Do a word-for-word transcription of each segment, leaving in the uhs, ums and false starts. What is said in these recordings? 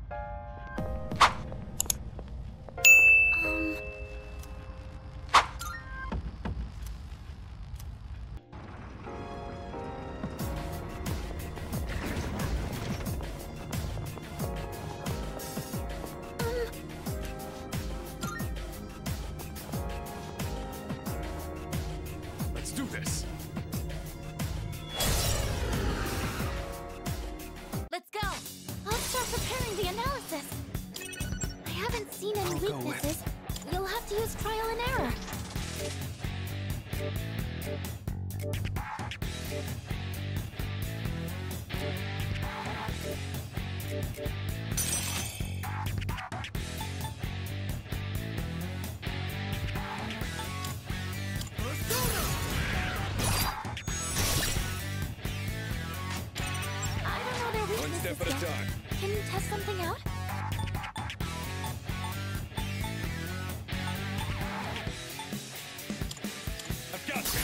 Do this. Let's go. I'll start preparing the analysis. I haven't seen any I'll go weaknesses. You'll have to use trial and error. One step at a time. Can you test something out? I've got this.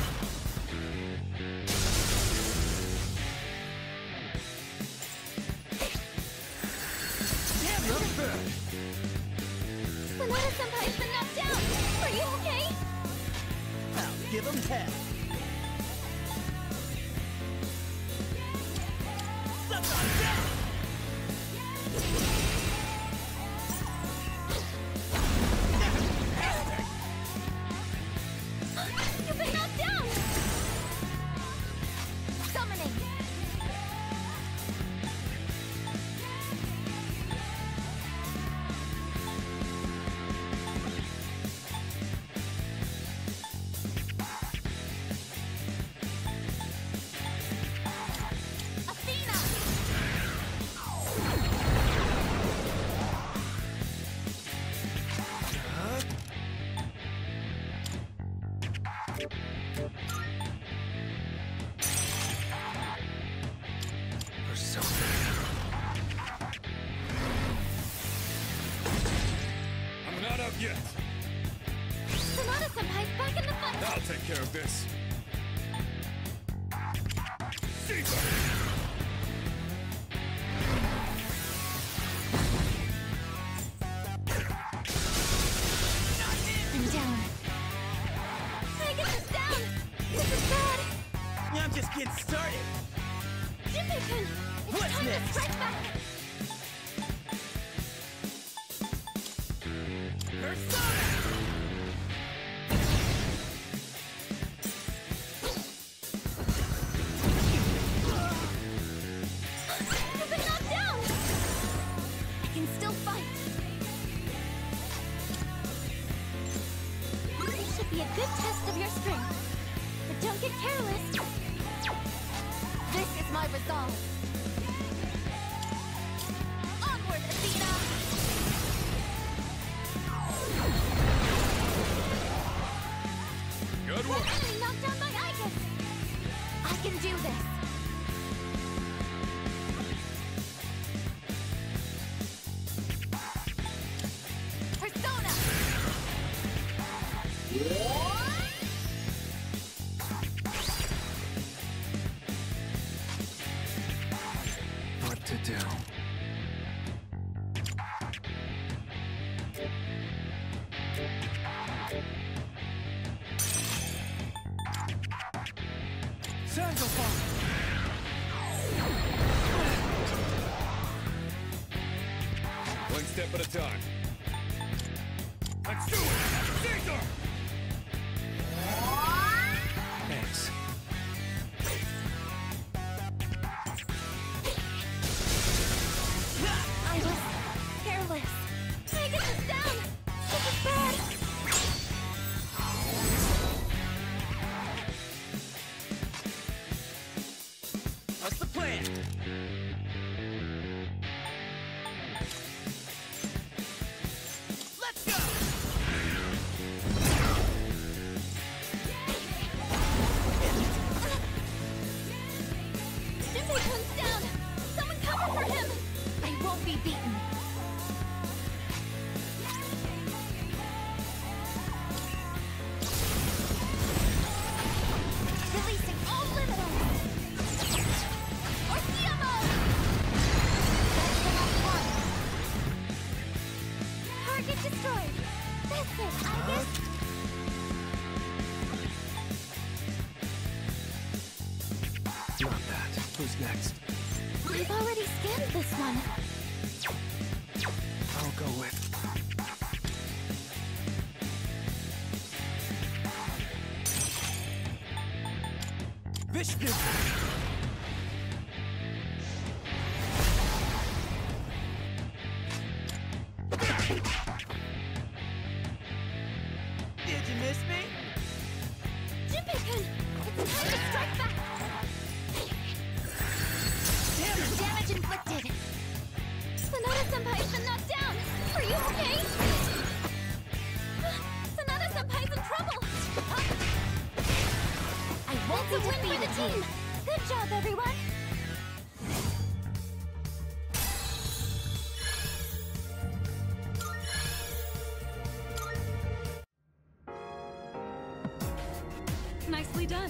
Damn, not bad. Sonata-senpai's been knocked down. Are you okay? I'll give him hell. You've been knocked down! Summoning! Athena! I'm not out yet. Sonata-senpai's back in the fight! I'll take care of this. Caesar! I'm down. Megan is down! This is bad! I'm just getting started. Jimmykin! It's What's time next? to strike back! Persona! You've been knocked down! I can still fight. This should be a good test of your strength. But don't get careless. This is my resolve. Onward, Athena! Good One work. enemy knocked down by Igus! I can do this! Persona! What to do? One step at a time. Let's do it! Caesar! Thanks. I was careless. Megan is down! This is bad! What's the plan? Let's go! missed it. I guess Not that. Who's next? I've already scanned this one. I'll go with... Vishnu! Did you miss me? Jimpei-kun! It's time to strike back! Damn it! Damage inflicted! Sonata-senpai's been knocked down! Are you okay? Sonata-senpai's in trouble! I won't be defeated! That's a win for the team! Good job, everyone! Nicely done.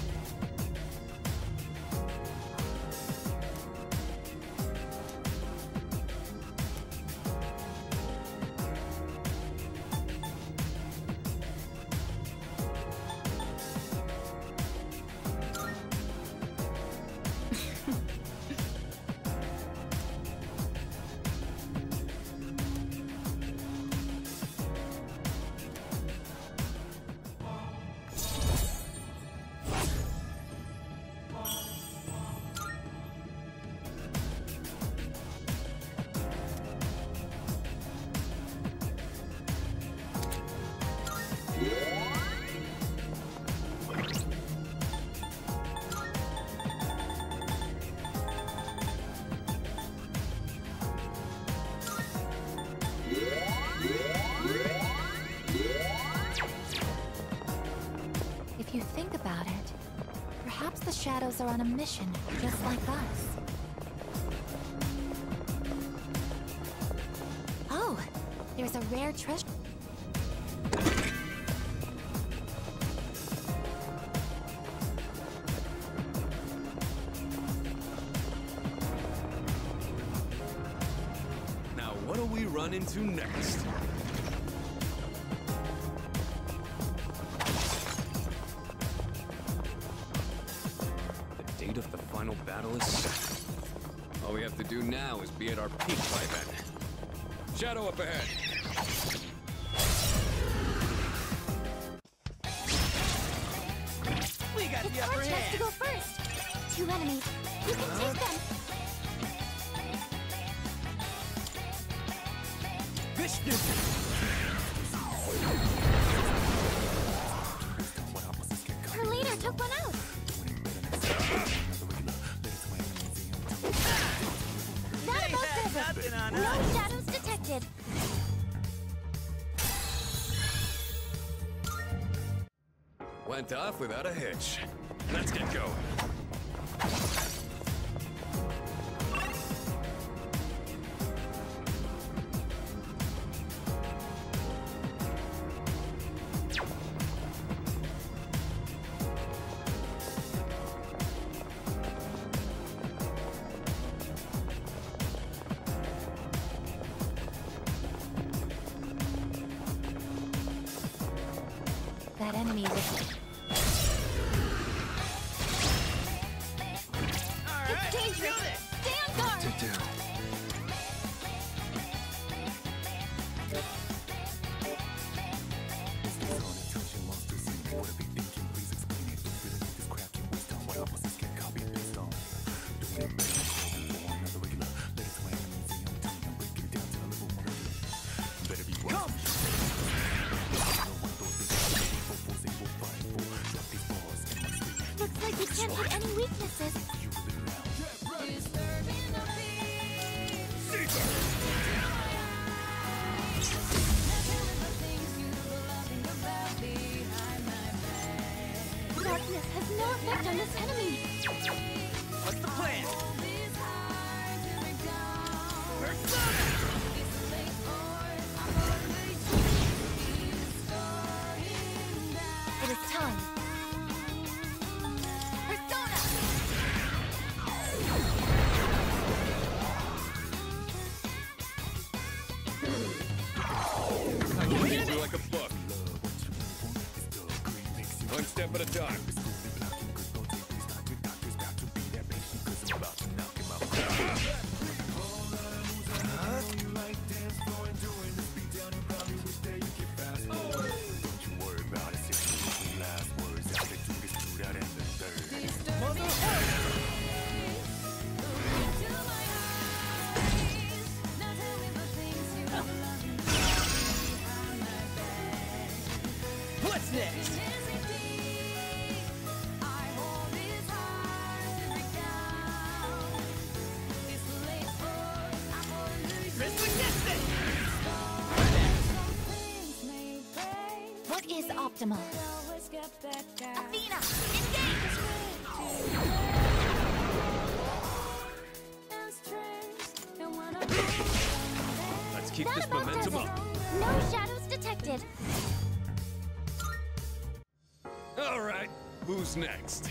If you think about it, perhaps the shadows are on a mission, just like us. Oh, there's a rare treasure. Now what do we run into next? The date of the final battle is set. All we have to do now is be at our peak by then. Shadow up ahead. We got It's the our upper chance to hand! go first! Two enemies. You can take them! Vishnu! Her leader took one out! That They about had does it! nothing on No us! shadows detected! Went off without a hitch. Let's get going. That enemy was... Alright, It's dangerous! do this! Stay on guard! To do. Come! Looks like you can't hit any weaknesses. Darkness has no effect on this enemy. What's the plan? Persona! It is time. Persona! I can hit you like a One step at a time. What's next? What is optimal? Athena, Let's keep that this about momentum does it. up. No shadows detected. All right, who's next?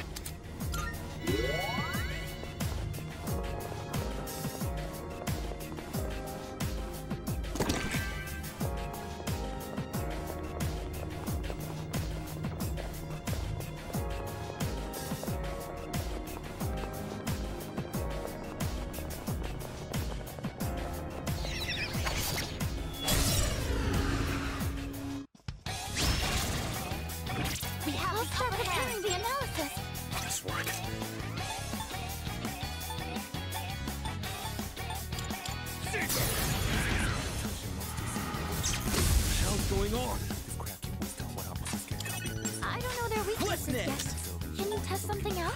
We have to start preparing the analysis. This work. What the hell's going on? I don't know their weaknesses What's yet. next? Can you test something out?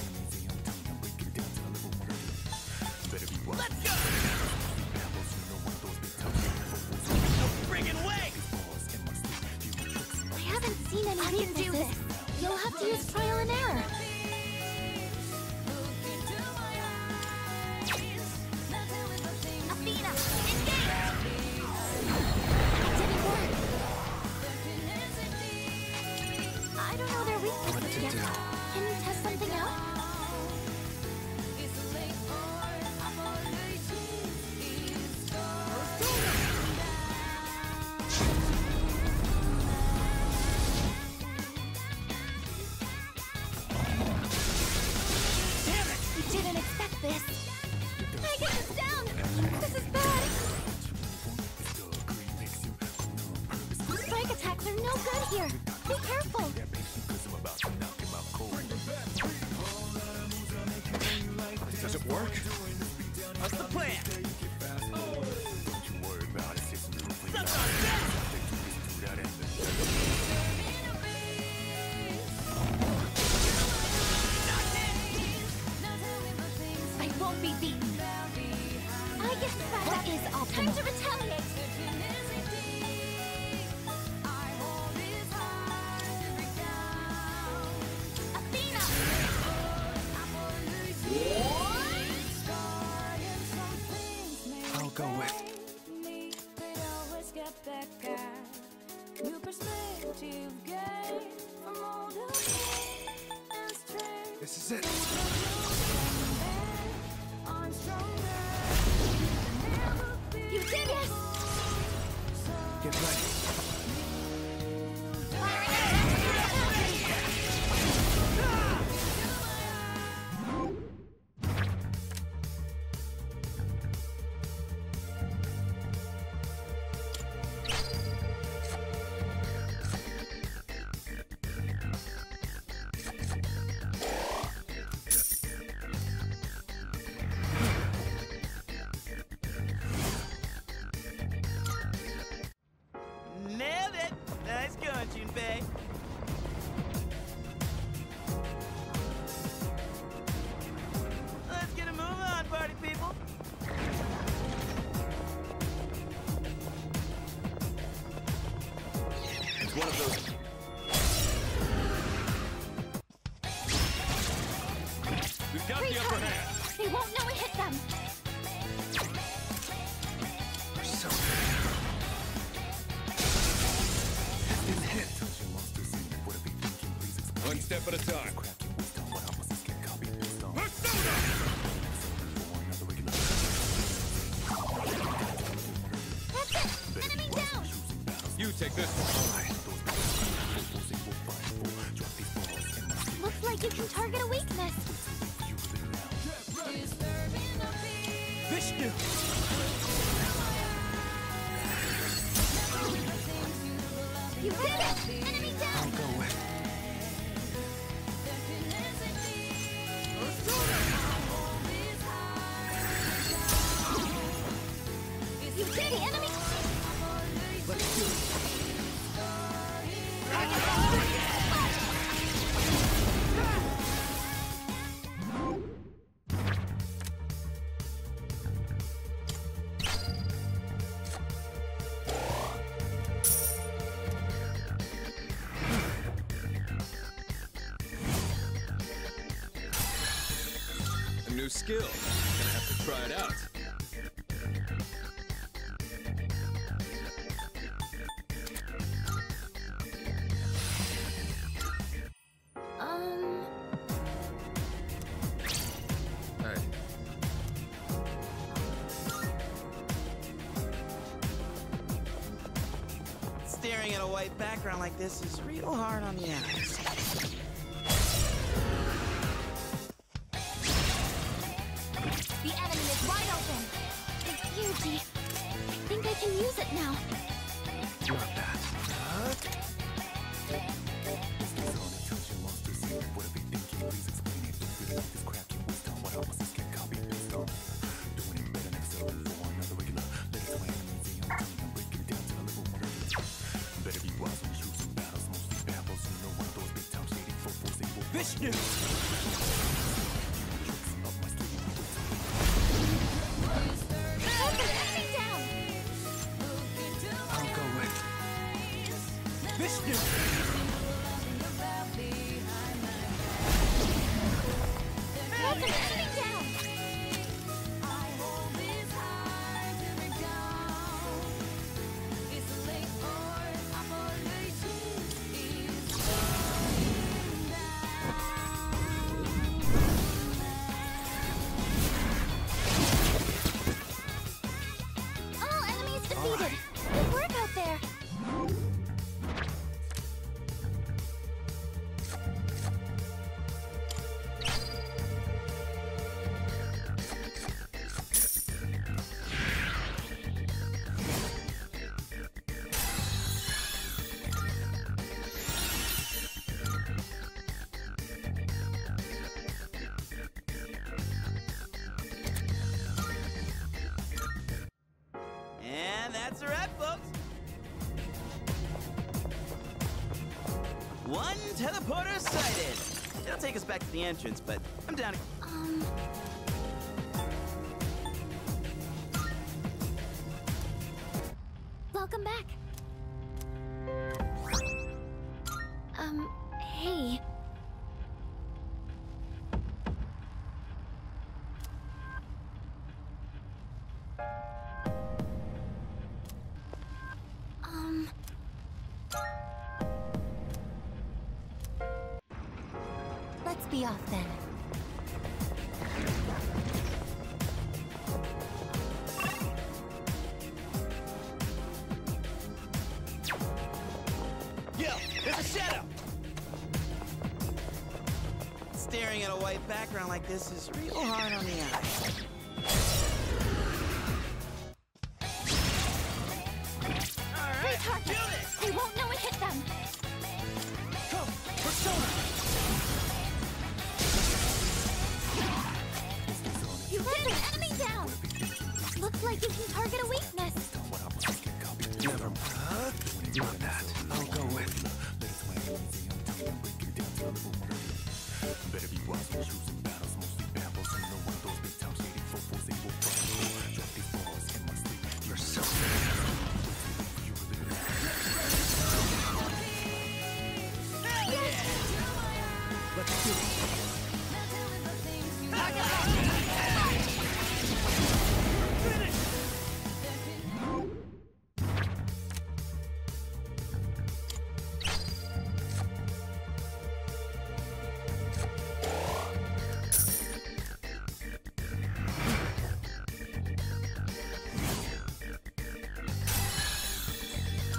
Let's go! Bring it away! I haven't seen any I can do weaknesses. You'll have to use trial and error. Athena, engage! It didn't work. I don't know their weaknesses yet. Can you test something out? I didn't expect this. I get this down. This is bad. Strike attacks are no good here. Be careful. Does it work? What's the plan? Suck on that! I won't be beaten. I get the fact that is optimal. Time to retaliate. Athena! I'll go with. This is it. You did it! Get ready. Nailed it! Nice going, Junpei. Let's get a move on, party people. It's one of those. We've got the upper Retard. hand. They won't know it hit them. We're so been hit. One step at a time. Persona! That's it! Enemy down! You take this one. like you can target a weakness. Vishnu! You did it! Enemy down! I'll go with. You did it! Enemy! Let's do it. A new skill. Gonna have to try it out. Um... Hey. Staring at a white background like this is real hard on the eyes. The enemy is wide open! It's huge. I think I can use it now. Not that. Vishnu! Enemy down! I'll go with. Vishnu! Enemy down! All enemies defeated! Good work out there! And that's a wrap, folks. One teleporter sighted. It'll take us back to the entrance, but I'm down to... Um... Welcome back. Um, hey. Um... Let's be off then. Yo, there's a shadow! Staring at a white background like this is real hard on the eyes. Alright, do this! They won't know it hit them! Go! Persona! You did it! Enemy down! Looks like you can target a weakness. Never mind. Not that. I'll go with. You're so Hell yeah! Let's do it.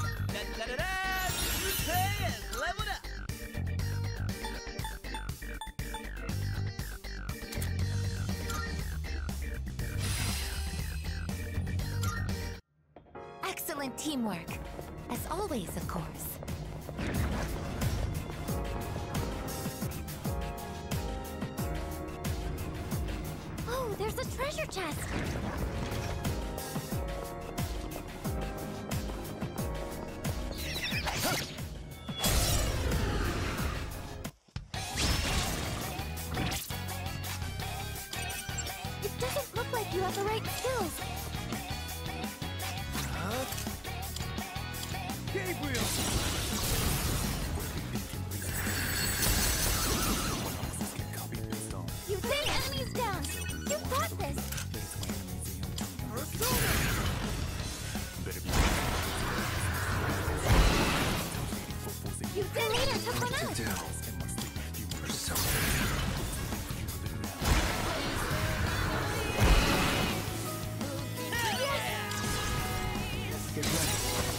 Da-da-da-da! Hey, leveled up! teamwork. As always, of course. Oh, there's a treasure chest! It doesn't look like you have the right skills. Gabriel! You bring enemies down! You got this! You did later took one out! Get ready.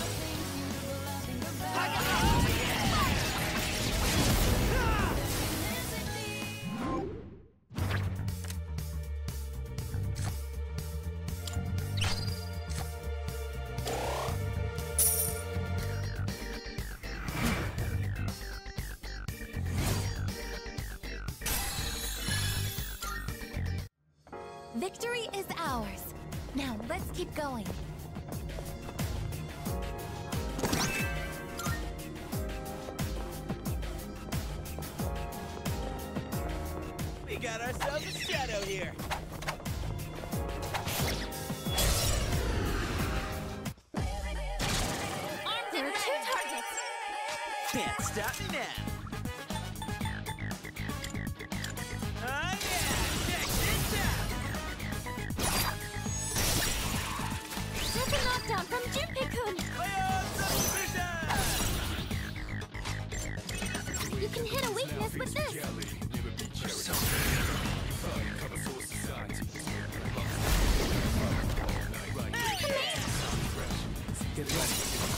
Victory is ours. Now let's keep going. We got ourselves a shadow here. There are two targets. Can't stop me now. Oh yeah! Check this out! That's a knockdown from Junpei-kun. You can hit a weakness with this. Get ready.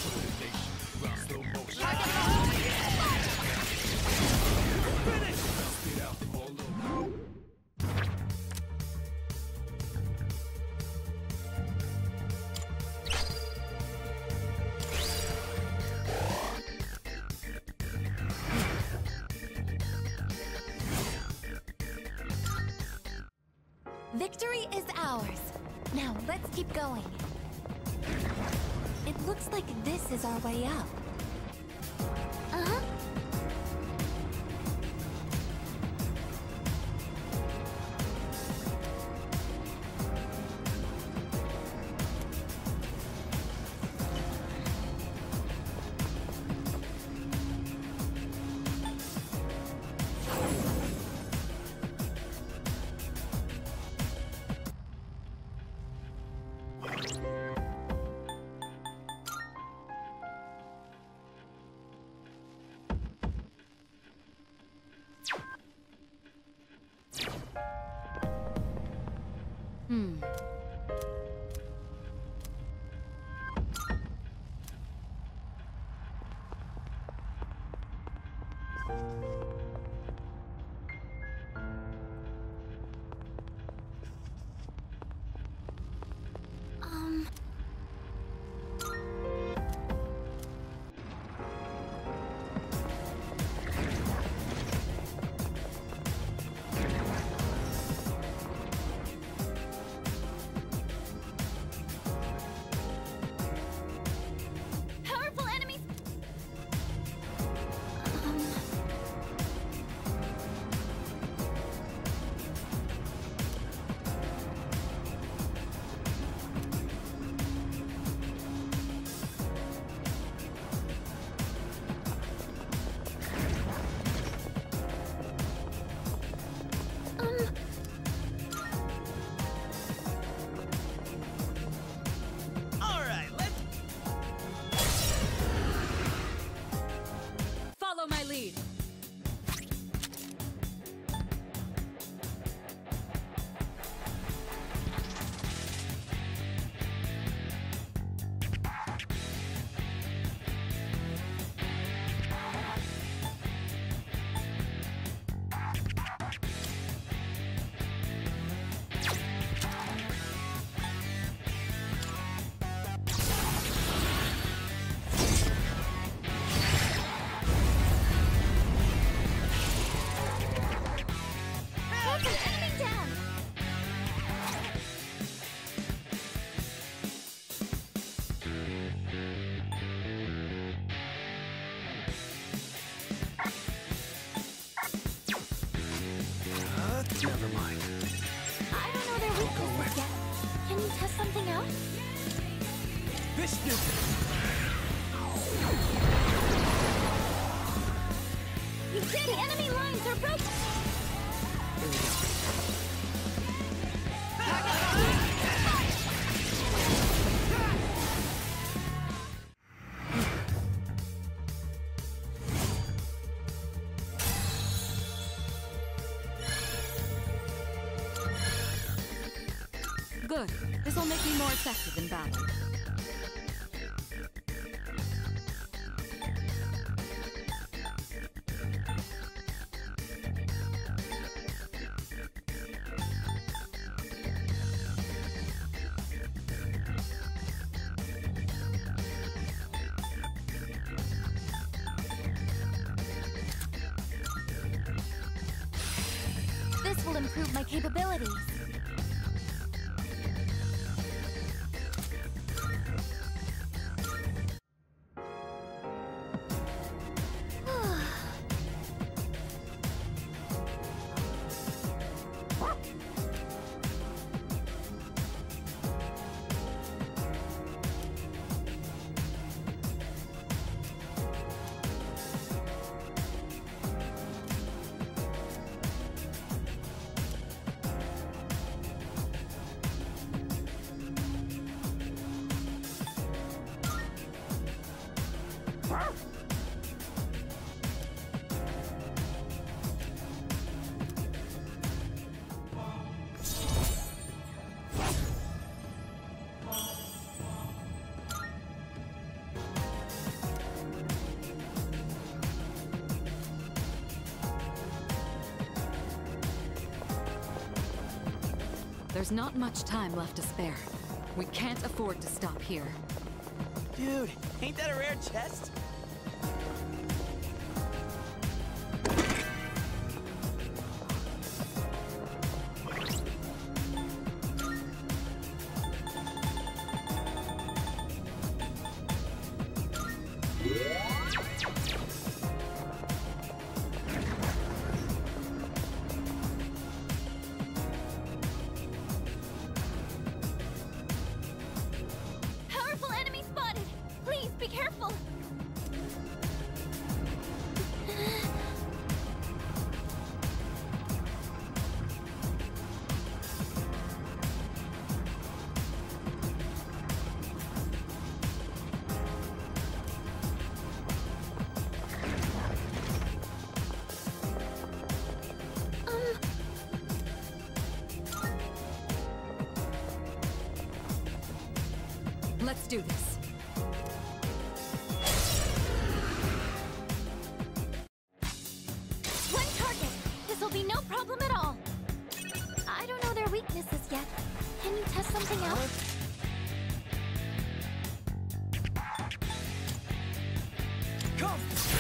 Victory is ours. Now let's keep going. It looks like this is our way up. Uh-huh. Hmm. Um... Powerful enemies! Um... Never mind. I don't know their weaknesses yet. Can you test something out? Vishnu! You did it! Enemy lines are broken! Here we go. Good. This will make me more effective in battle. This will improve my capabilities. There's not much time left to spare. We can't afford to stop here. Dude, ain't that a rare chest? Powerful enemy spotted! Please be careful! Let's do this. One target! This'll be no problem at all! I don't know their weaknesses yet. Can you test something out? Come!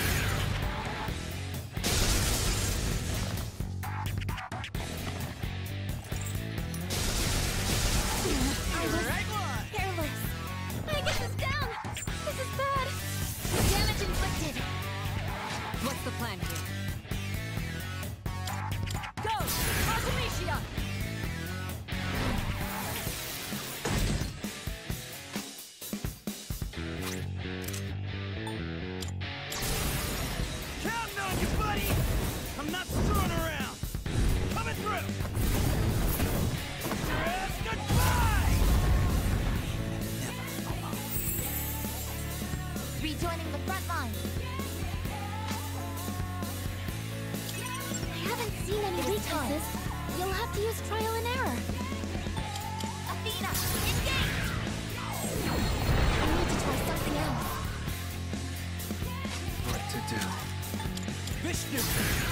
I was Right one! careless. I get this down! This is bad! Damage inflicted! What's the plan here? Go! Artemisia! Counting on you, buddy! I'm not screwing around! Coming through! Yes, goodbye! Rejoining the front line. I haven't seen any weaknesses. You'll have to use trial and error. Athena, engage! I need to try something else. What to do? Vishnu!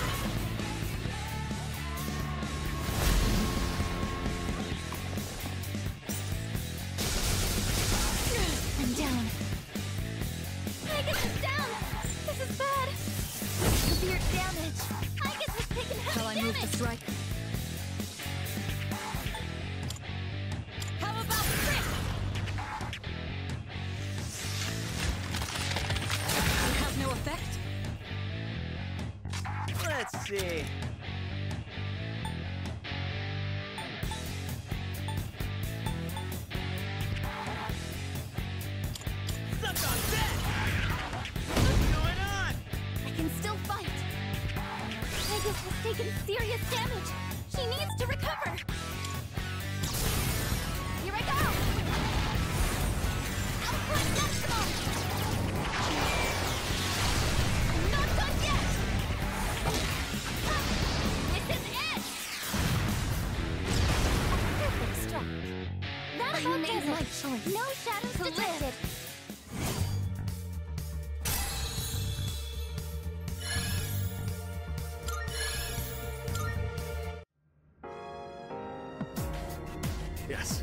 I'm down. I get this down! This is bad! Severe damage! I get this taken heavy Shall I move to damage! strike? How about crit? You have no effect? Let's see. Magus has taken serious damage. She needs to recover. Here I go! Output maximum! I'm not done yet! This is it! A perfect strike. That I about made does my it. choice. No shadows To detected. live. Yes.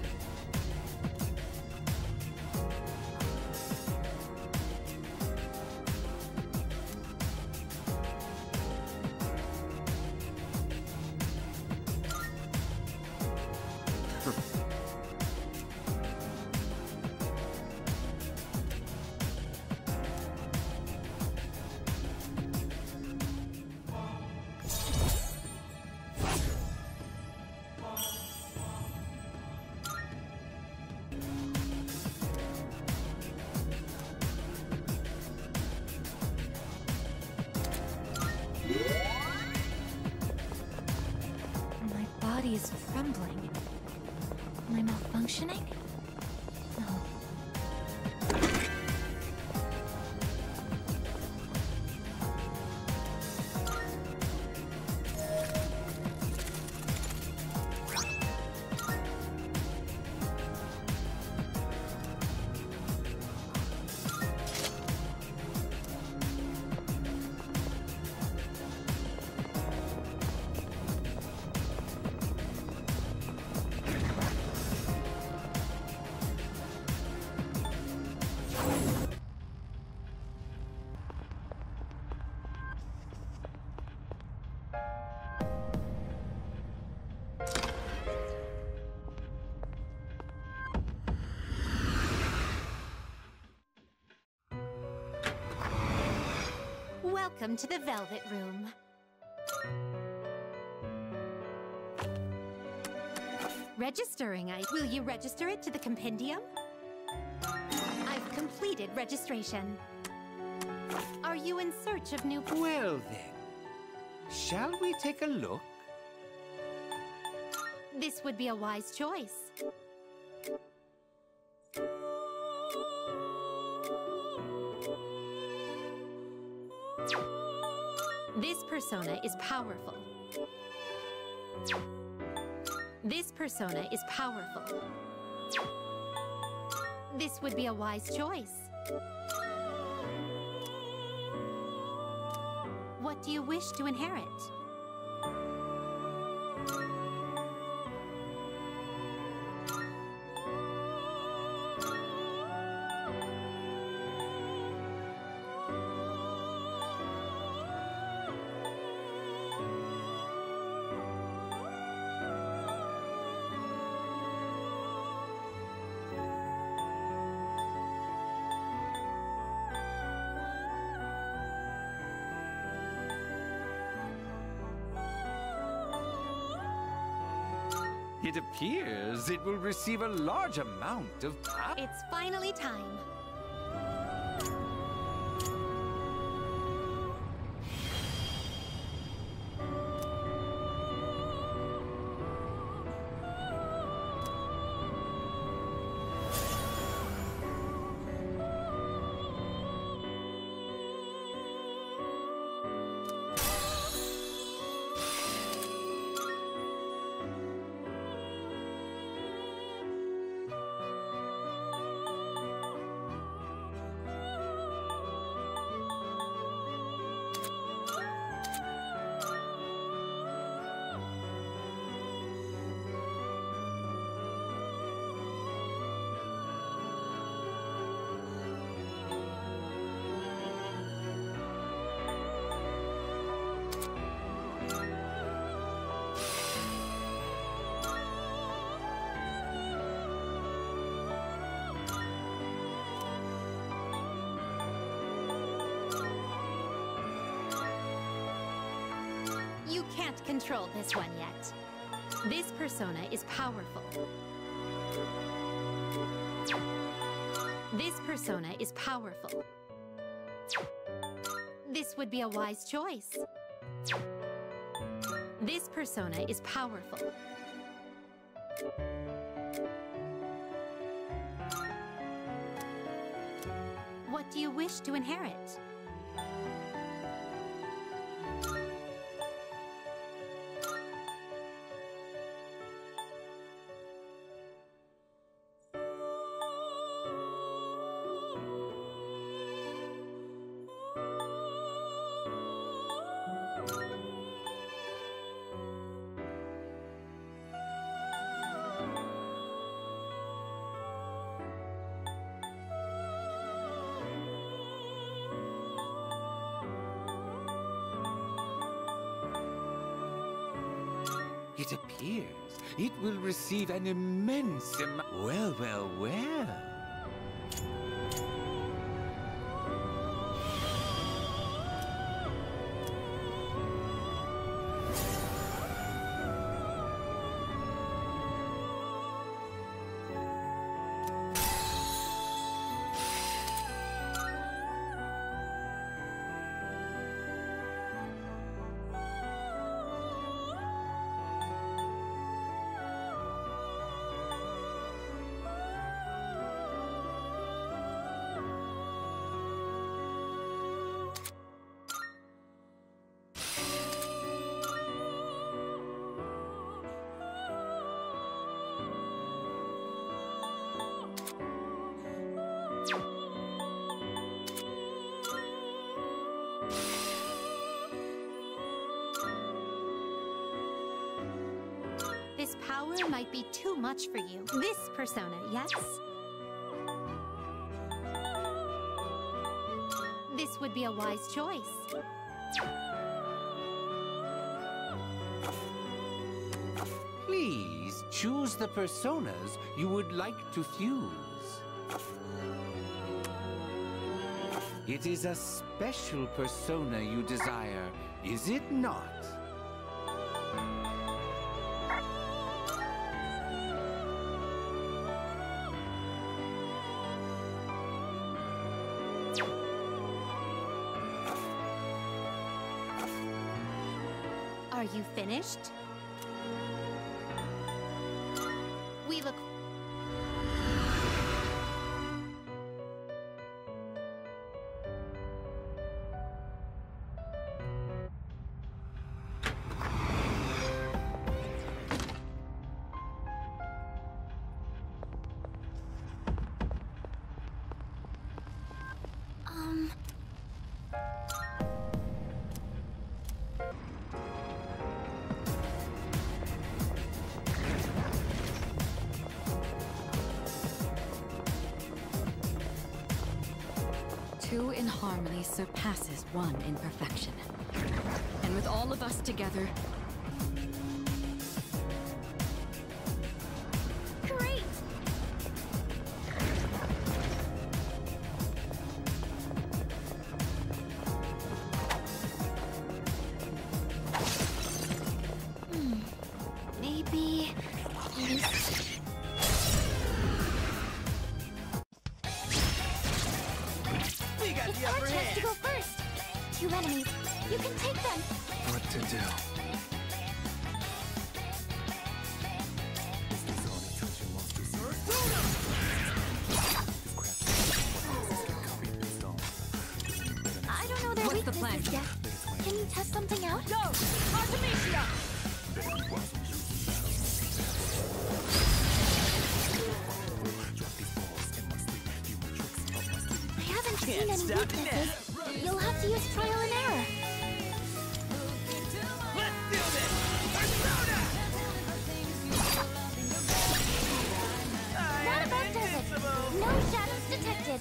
My body is trembling. Am I malfunctioning? No. Welcome to the Velvet Room. Registering, I... Will you register it to the compendium? I've completed registration. Are you in search of new... Well then, shall we take a look? This would be a wise choice. This persona is powerful. This persona is powerful. This would be a wise choice. What do you wish to inherit? It appears it will receive a large amount of power. It's finally time. You can't control this one yet. This persona is powerful. This persona is powerful. This would be a wise choice. This persona is powerful. What do you wish to inherit? It appears it will receive an immense amount. Well, well, well. This power might be too much for you. This persona, yes? This would be a wise choice. Please choose the personas you would like to fuse. It is a special persona you desire, is it not? Are you finished? We look... Um... Two in harmony surpasses one in perfection. And with all of us together... Great! Hmm. Maybe... this... It's our chance to go first! Two enemies. You can take them! What to do? I don't know their What's the plan? weaknesses yet. Can you test something out? Go! Artemisia! I haven't seen Can't any stop weaknesses. You'll have to use trial and error. Let's do this! Persona! That about does it. No shadows detected.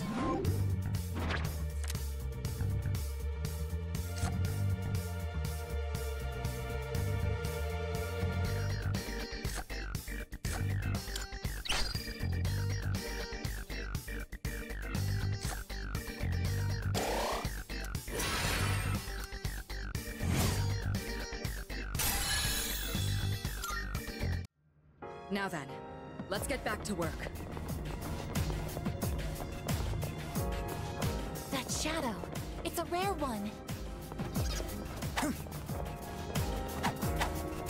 Now then, let's get back to work. That shadow. It's a rare one.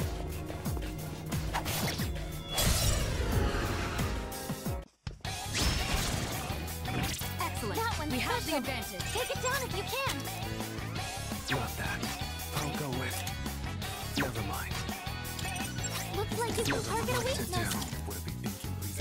momentum. advantage. Take it down if you can. Not that. I'll go with... Never mind. Looks like you can Never target a mind to weakness. do.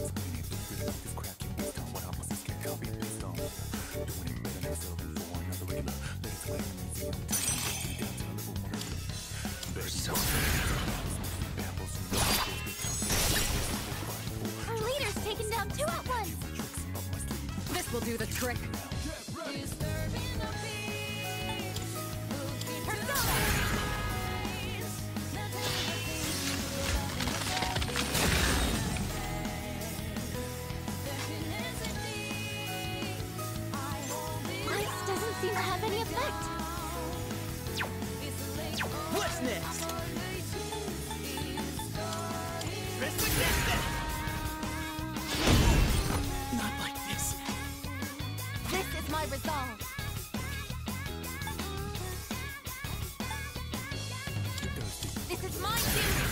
Our leader's taken down two at once. This will do the trick. Ice doesn't seem to have any effect. What's next? Press against it! Not like this. This is my resolve. This is my duty.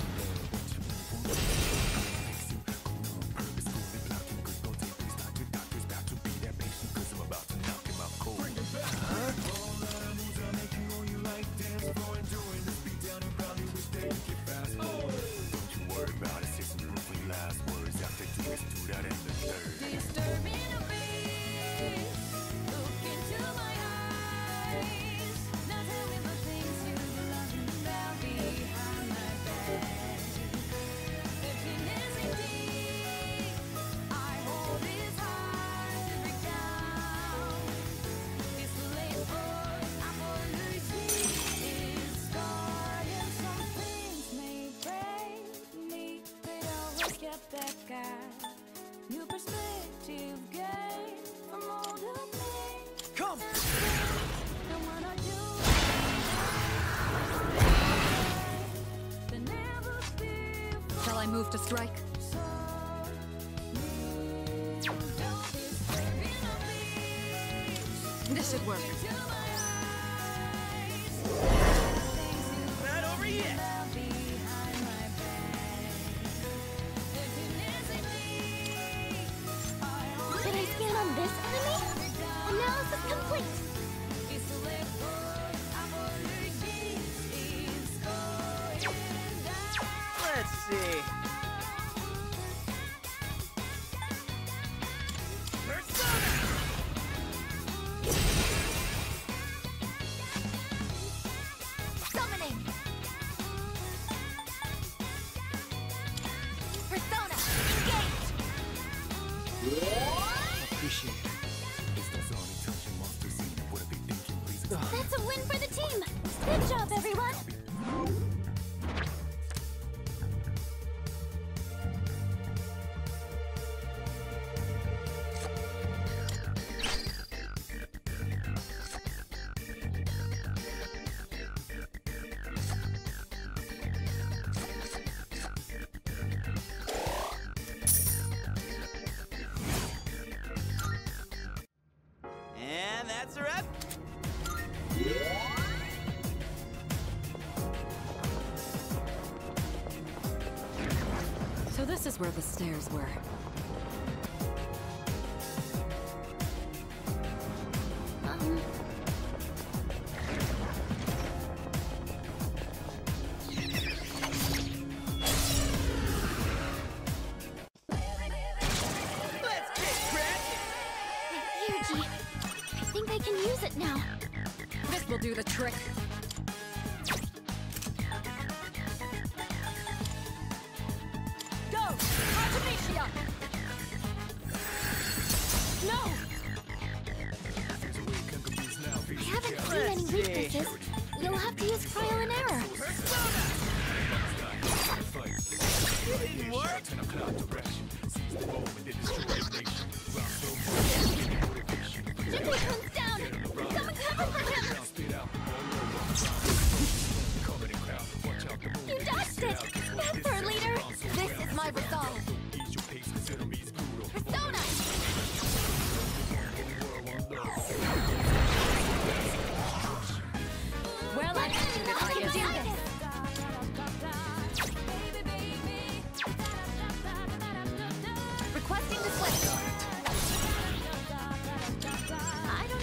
Disturbing a face. Look into my eyes. Now tell me the things you love about behind my back. Emptiness indeed. I hold this heart to break down. It's too late for apology. It's scarred and some things may break me, but always kept that guy. New perspective gain from all the pain. Come! And when I do, The never feel Shall I move to strike? so new. Don't disturb in a face. This should work. Into my eyes. Things you Not over yet! love behind my back. Emptiness indeed. I hold did I scan on this enemy? Analysis complete. It's too late for apologies. It's going down. Let's see. Persona! Summoning. Persona, engaged. Appreciate it. That's a win for the team. Good job, everyone. And that's a wrap. So this is where the stairs were. Um, Let's get cracking! Yuji, I think I can use it now. This will do the trick. Go! Artemisia! No! I haven't seen any Let's see. weaknesses. You'll have to use trial and error. Persona! It didn't work! Jiggly-Kun's down! Someone cover for him! You dodged it! That's our leader! This is my resolve. Persona! Well, I can I can do do this! Requesting the switch. I don't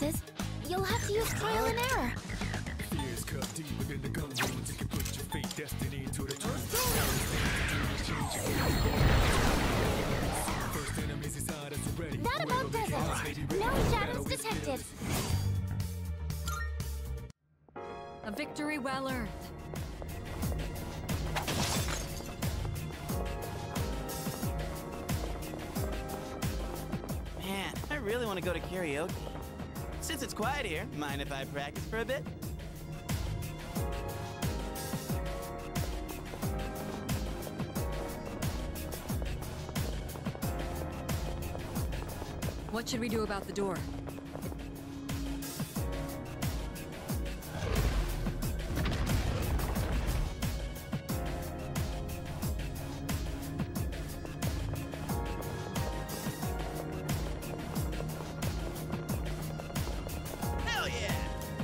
sentences, you'll have to use trial and error. Fears cut deep within the gun wounds. You can put your fate, destiny into the tune. First enemies inside us already. That about does it. No shadows detected. A victory well earned. Man, I really want to go to karaoke. Since it's quiet here, mind if I practice for a bit? What should we do about the door? Hell yeah!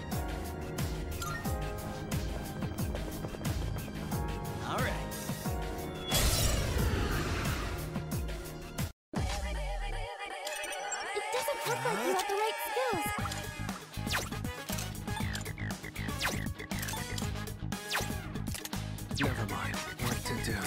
All right. It doesn't look like you have the right skills. Never mind. What to do?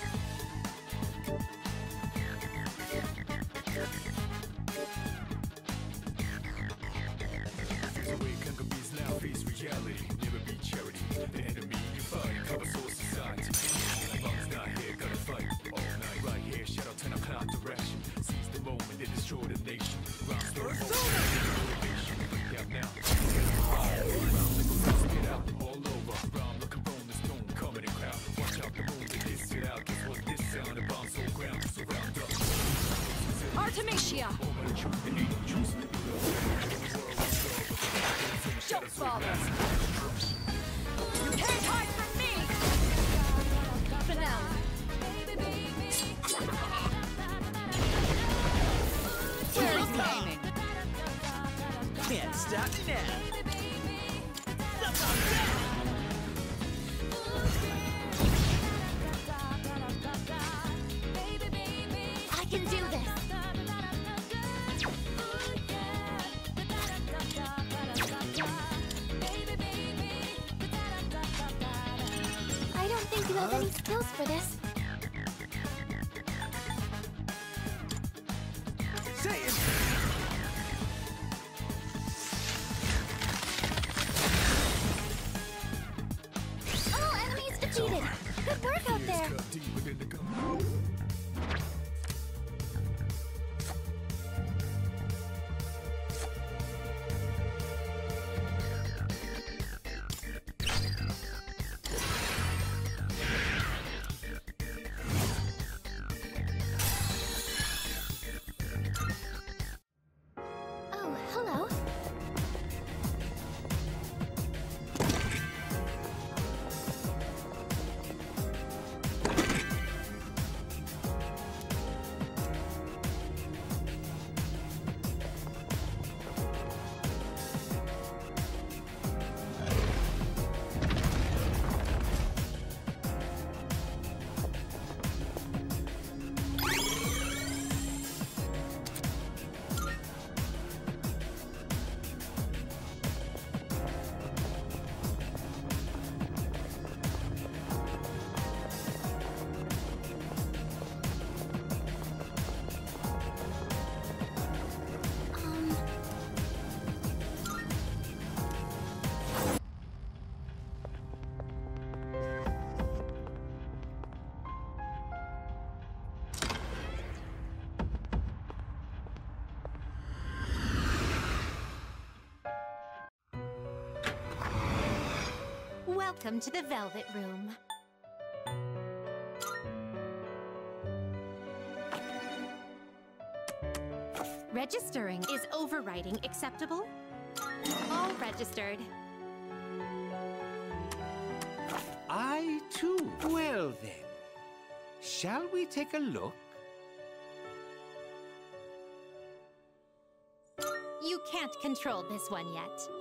Face away, conquer beats loud, face reality. Never be charity. The enemy you fight, cover soul society. Mom's not here, gotta fight all night. Right here, shadow ten o'clock direction. Seize the moment, they destroy the nation. Round story, motivation. Yeah, now. Round the ground, get out all over. Round like a rolling stone, coming in crowd. Watch out the moon, they diss it out. Guess what this sound about? So ground, so round up. Artemisia! All by the truth, they ain't no truth. Don't fall! You can't hide from me! Finale. Where's the aiming? Can't stop me now. I can do this. I don't think you have any skills for this. Say it. All enemies defeated. Good work out there. Cut deep within the gun. Oh, hello. Um... Welcome to the Velvet Room. Registering. Is overwriting acceptable? All registered. I too. Well then, shall we take a look? You can't control this one yet.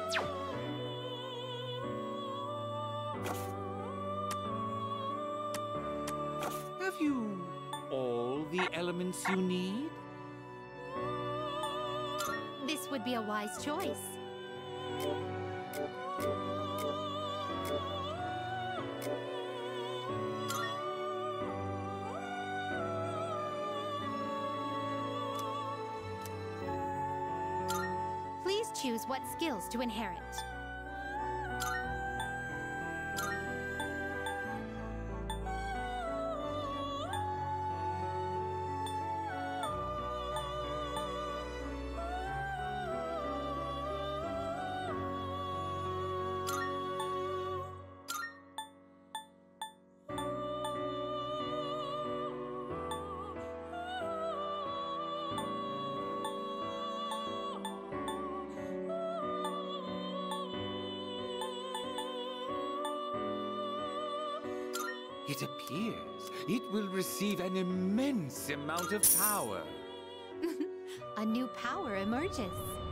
Have you all the elements you need? This would be a wise choice. Please choose what skills to inherit. It appears it will receive an immense amount of power. A new power emerges.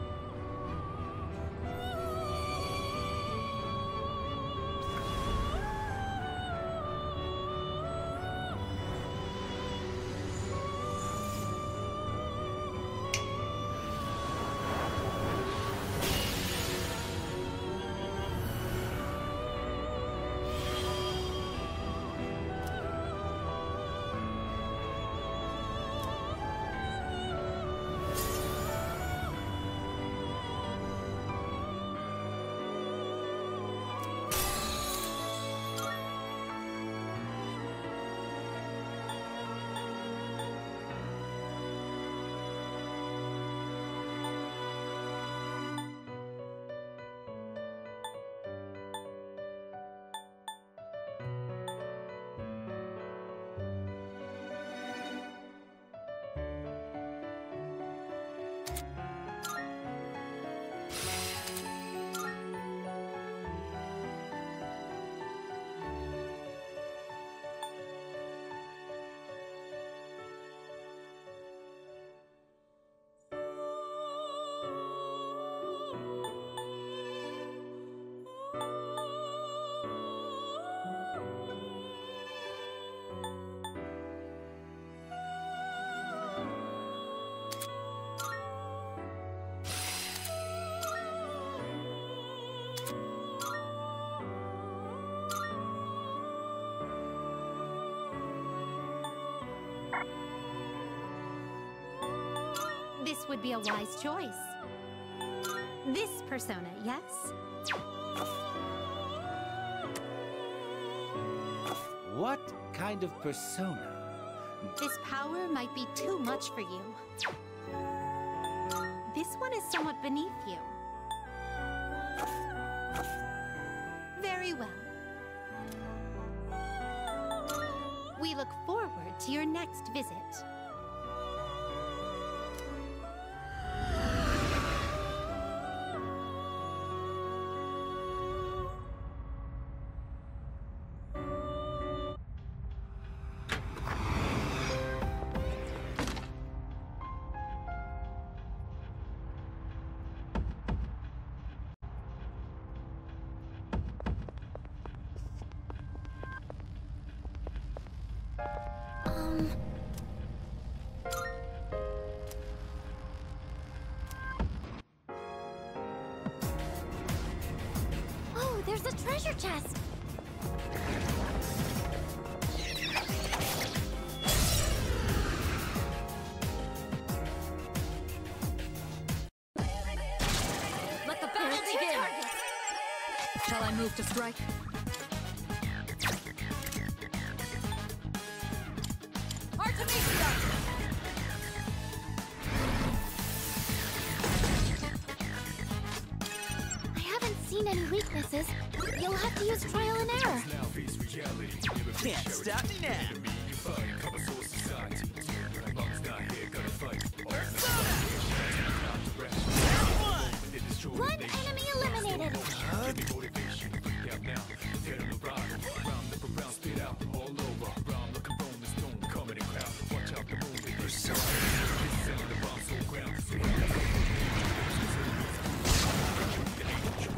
This would be a wise choice. This persona, yes? What kind of persona? This power might be too much for you. This one is somewhat beneath you. Very well. We look forward to your next visit. Um... Oh, there's a treasure chest! Let the battle begin! Shall I move to strike? I haven't seen any weaknesses. You'll have to use trial and error. Now face reality. Never be Can't charity. stop me now. Enemy you fight, cover source society. Mom's not here, gotta fight. One enemy eliminated! Give me motivation, bring out now. Dead on the ride, round, look around, spit out, all over. Round, look and bone, the stone, coming in crowd. Watch out the moon, they push out. This is the bomb, so ground. So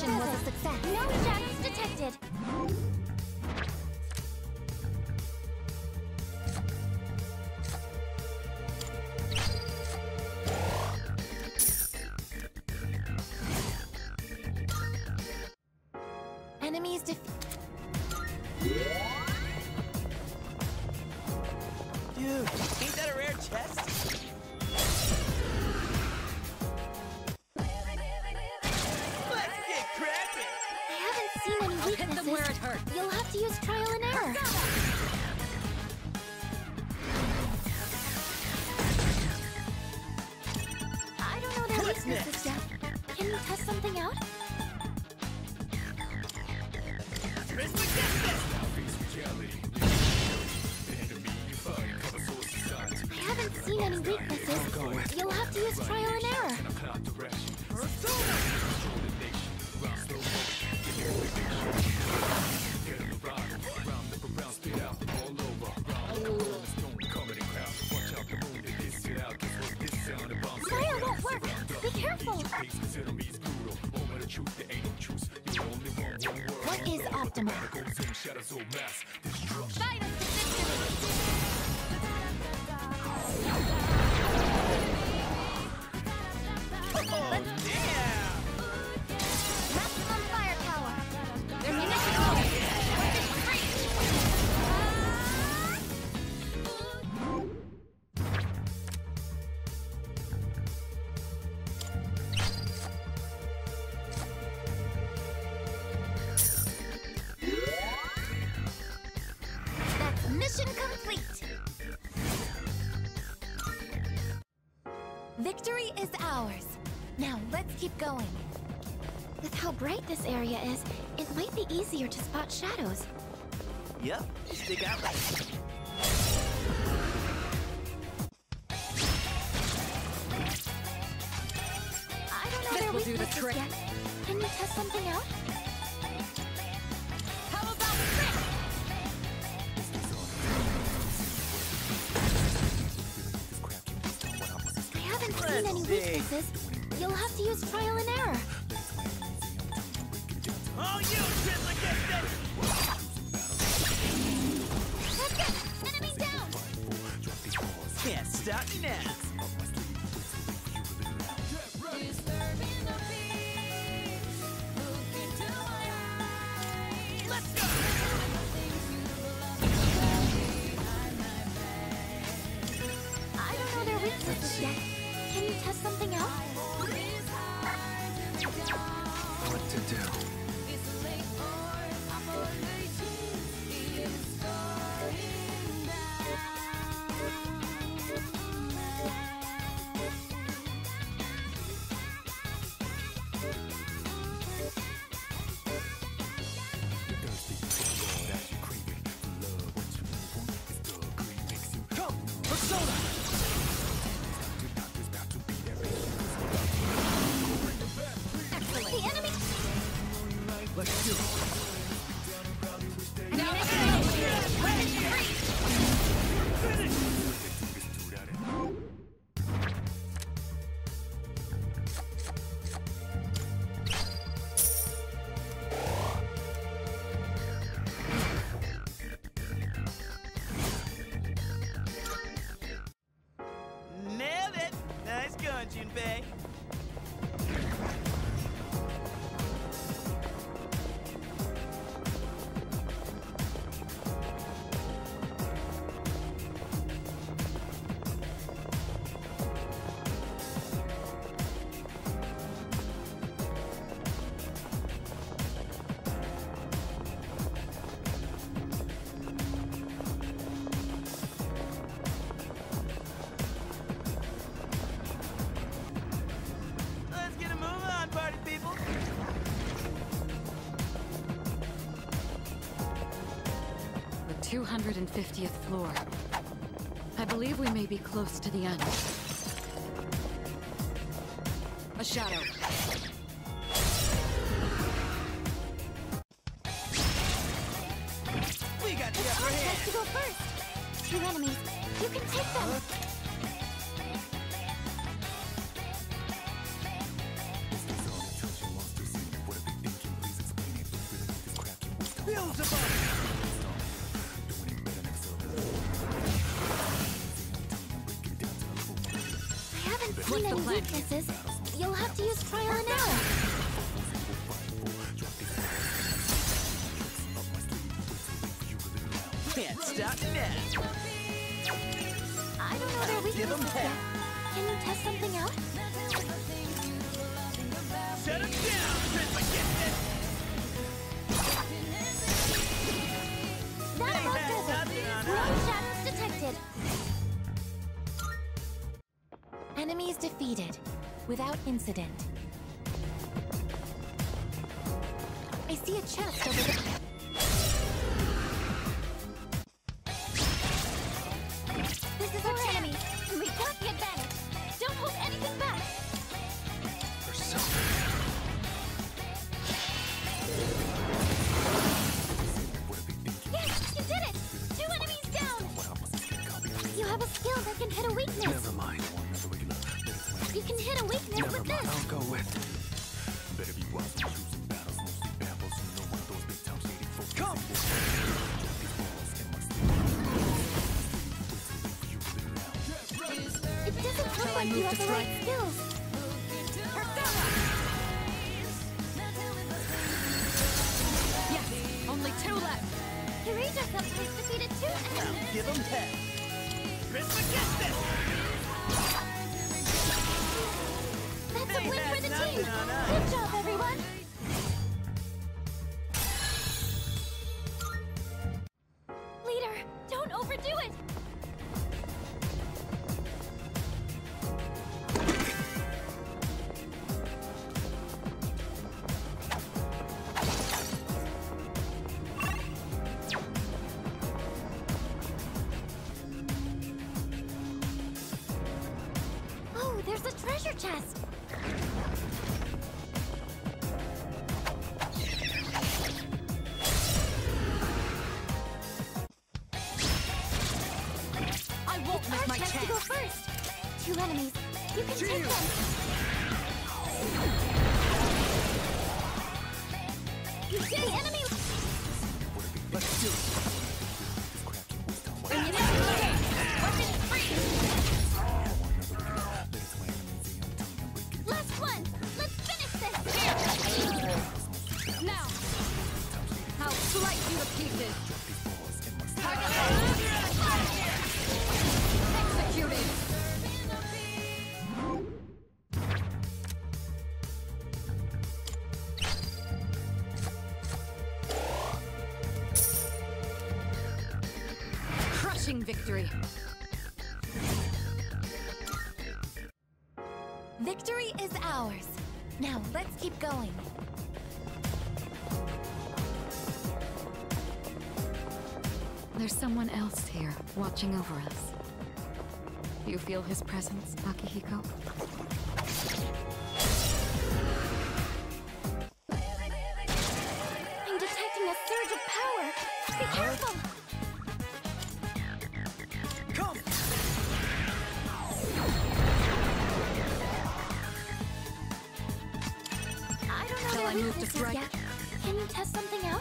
mission was a success. No ejects detected. Enemies defeated. Dude, ain't that a rare chest? Let's get cracking! I haven't seen any I'll weaknesses. hit them where it hurts. You'll have to use trial and error. I don't know their What's weaknesses next? yet. Can you test something out? Prisma, get this! I haven't seen any weaknesses. You'll have to use trial and error. Fire won't work. Be careful. What is optimal? Guide us to Oh, damn! maximum firepower. Their munition low. Weapons free. That's mission complete. Victory is ours. Now let's keep going. With how bright this area is, it might be easier to spot shadows. Yep, stick out like I don't know This their will do the weaknesses trick. yet. Can you test something out? How about trick? I haven't seen Let's any see. weaknesses. You'll have to use trial and error. Oh, you Prisma, get this! That's it! Enemy down! Can't stop me now! Disturbing the peace. Look into my eyes. Let's go! Things you love behind my back. I don't know their weaknesses yet. Can you test something out? It's hard to be down. What to do? It's late or opportunity is going Go! Persona! Excellent. The enemy... Let's do it! Now weapons free! Nailed it! Nice going, Junpei. Let's get a move on, party people! The two hundred fiftieth floor. I believe we may be close to the end. A shadow. We got the It's upper us hand! to go first. Two enemies. You can take them. I haven't seen any weaknesses. You'll have to use trial and error. Can't stop now. I don't know their weaknesses yet. Can you test something out? Shut him down, Prismatistic! That They about had does it. nothing on No us. shadows detected. Enemies defeated. Without incident. I see a chest over there. This is our enemy. We've got the advantage. Don't hold anything back. Yes, you did it! Two enemies down! You have a skill that can hit a weakness. Never mind. You can hit a weakness Never with mind. this. I'll go with. Better be wise when choosing battles. Mostly babbles. You know one of those big time shady folks. Come! It doesn't look like you have the right skills. Yes, only two left. Eureka sometimes defeated two enemies. Give him pep. Prismatistic! That's a They win had for the nothing team. on us. Good job, everyone. Leader, don't overdo it. Oh, there's a treasure chest. I won't It's miss our my chance to go chance. first. Two enemies. You can take them. You see the enemy. Let's do it. Bring it in. Weapon free. Last one. Let's finish this. Now, I'll slice you to pieces. Executed. Crushing victory. Victory is ours. Now let's keep going. There's someone else here, watching over us. You feel his presence, Akihiko? I'm detecting a surge of power. Be careful. Come! I don't know Shall their I move to weaknesses strike? yet. Can you test something out?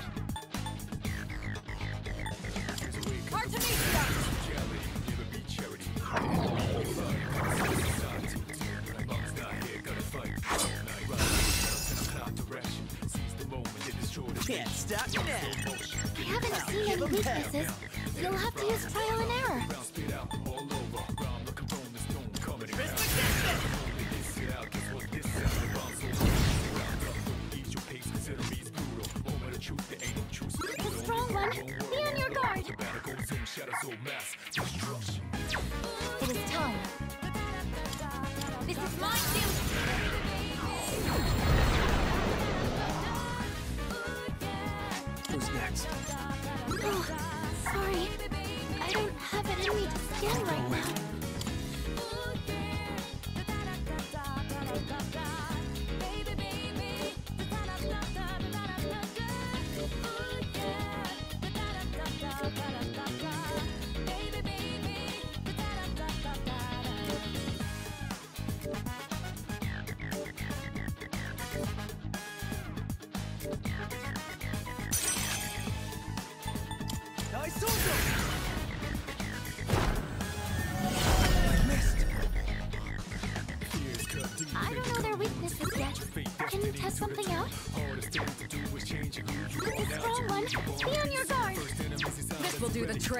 Artemisia! Never be charity. Mom's not here, gotta fight. Night ride, cloud direction. Seize the moment, they destroy the Can't stop now. I haven't seen give any 'em hell. weaknesses. You'll have to use trial and error. Round spit out, all over. Round looking bone, this stone coming around. Prismatistic! This it out, guess what this sound the bomb so round up. Ease your pace, cause enemies brutal. Moment of truth, there ain't no truth. It's a strong one. Be on your guard. The battle goes in, shadows all mass. Destruction. It is time. This is my duty. Who's next? Oh, sorry. I don't have it in me to scan right now. I don't know their weaknesses yet. Can you test something out? It's a strong one. Be on your guard. This will do the trick.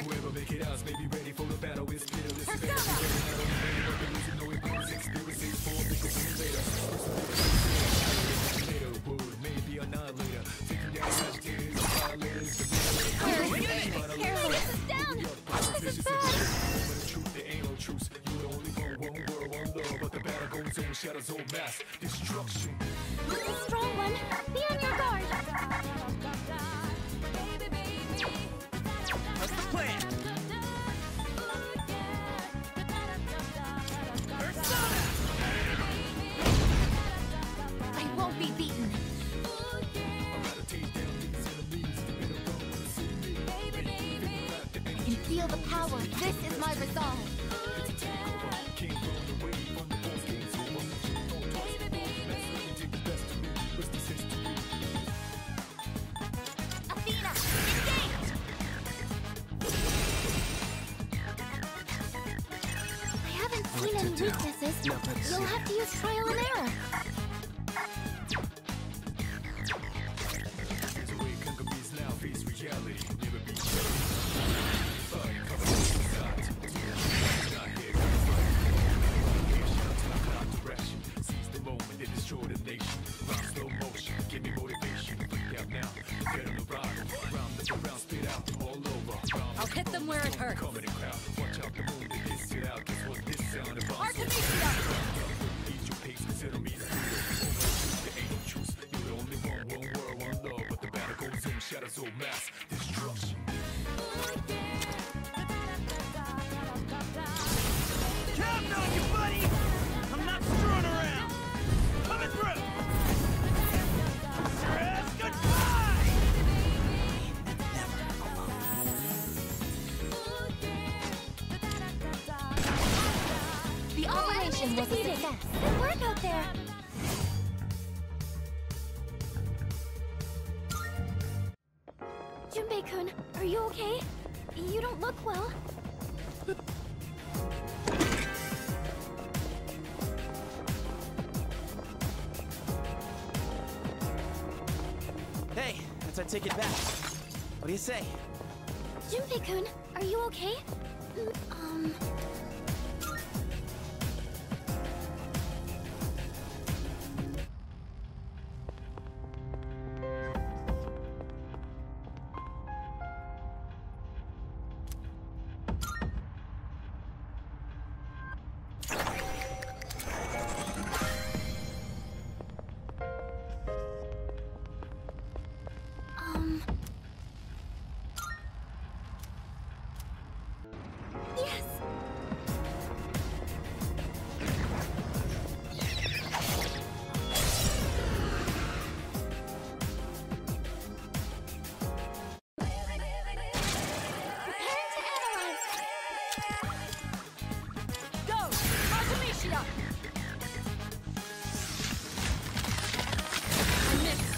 Careful, this is down. This is bad. It's a strong one. Be on your guard. What's the plan? I won't be beaten. I can feel the power. This is my resolve. Athena, engage! I haven't seen any weaknesses. You'll have to use trial and error. I'll hit them where it hurts. Shadows of mass destruction. Counting on you, buddy! I'm not screwing around! Coming through! S E E S, goodbye! The operation was a success. Good work out there. Junpei-kun, are you okay? You don't look well. Hey, that's our ticket back. What do you say? Junpei-kun, are you okay? Mm, Um... Um... Yes! Preparing to analyze! Go! Artemisia! I missed.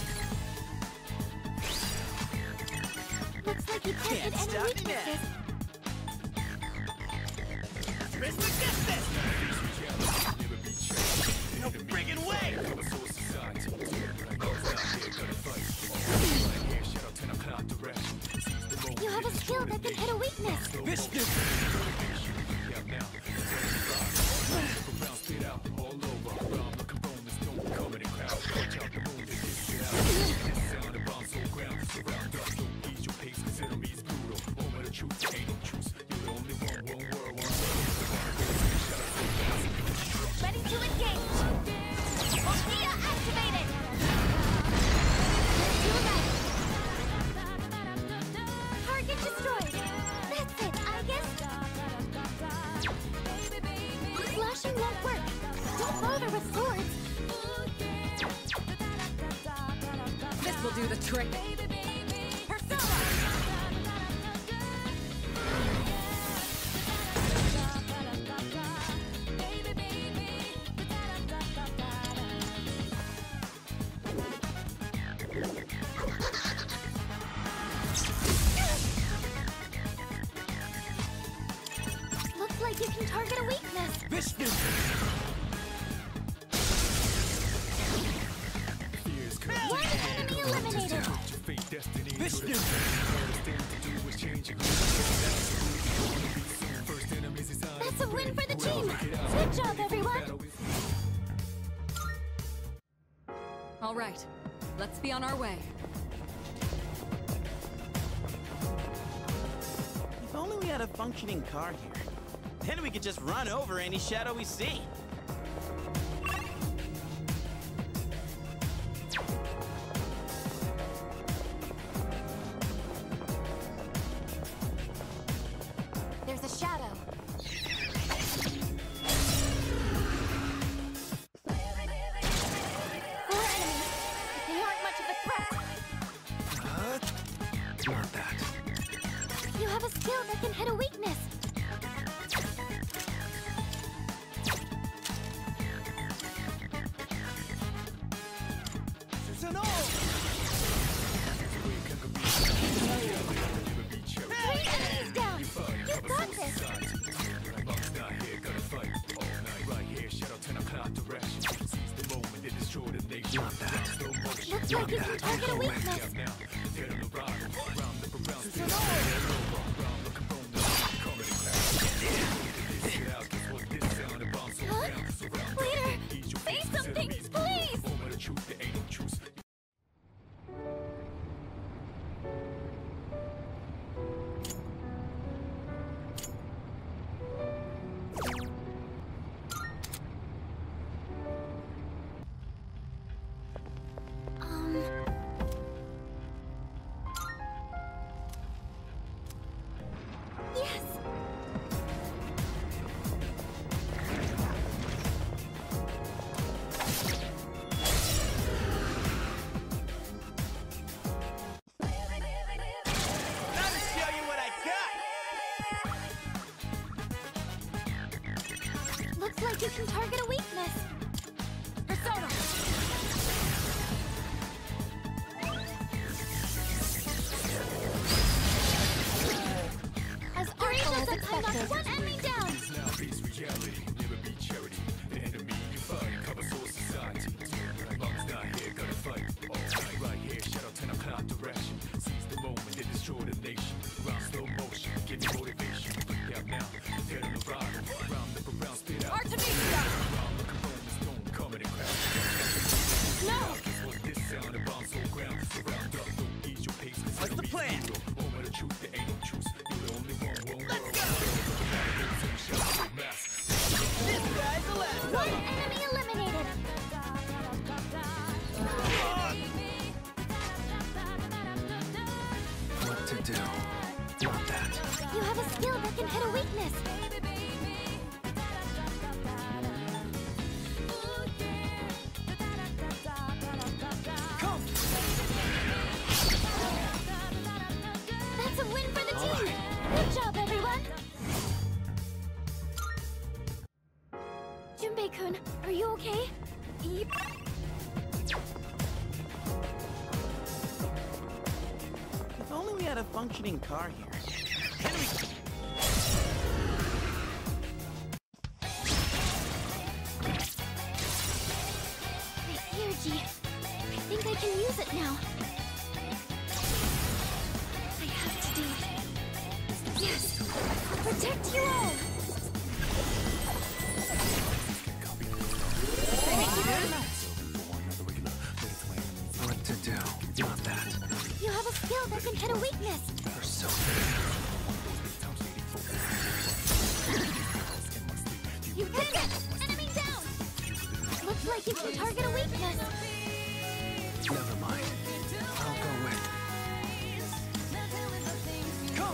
Looks like you tested Can't any stop me weaknesses. Resist! No friggin' way! You have a skill that can hit a weakness. Ready to engage. Ultia activated. To the right. Target destroyed. That's it, I guess. Slashing won't work. Don't bother with swords. This will do the trick. destiny. Vishnu! Hardest thing to do was change it. First enemies inside. That's a win for the team! Good job, everyone! All right, let's be on our way. If only we had a functioning car here. Then we could just run over any shadow we see. There's a shadow. Four enemies. They aren't much of a threat. Not that. You have a skill that can hit a weakness. There's an all! Three enemies down. You got this. Mom's not here, gotta fight all night. Right here, shadow ten o'clock direction. Seize the moment to destroy the nation. Not that. Slow motion. Looks like you can target a weakness. Now, dead on the ride. Round the around, spin There's an round, all! round, looking from the comedy class. Get out, guess what this sound about? So Huh? round, so round. Leader, Ease your say face, something, enemies. please! Moment of truth, there ain't no truth. Um... Yes! Time to show you what I got! Looks like you can target a weakness. Persona! As Arthur as expected. I knocked one enemy down! It's now face reality, never be charity. The enemy you fight, cover soul society. Mom's not here, gotta fight all night. Right here, shadow ten o'clock direction. Seize the moment to destroy the nation. Round slow motion, give me motivation. Break out now, dead on the ride. Round up around, spit out. Artemisia! Round looking home, the stone, comedy crowd. No! Guess what this sound about? So ground, surround up, don't ease your pace. What's the plan? Moment of truth, there ain't no truth. You're the only one, one Let's world. go! This guy's the last One one! enemy eliminated! What to do? Not that. You have a skill that can hit a weakness. Come! That's a win for the team! Good job, everyone! Junpei-kun, are you okay? Yep. If only we had a functioning car here. Then we... My energy. I think I can use it now. I have to do it. Yes! I'll protect you all! What to do? Not that. You have a skill that can hit a weakness. Persona. You did it! Enemy down! Looks like you can target a weakness. Never mind. I'll go with. Come!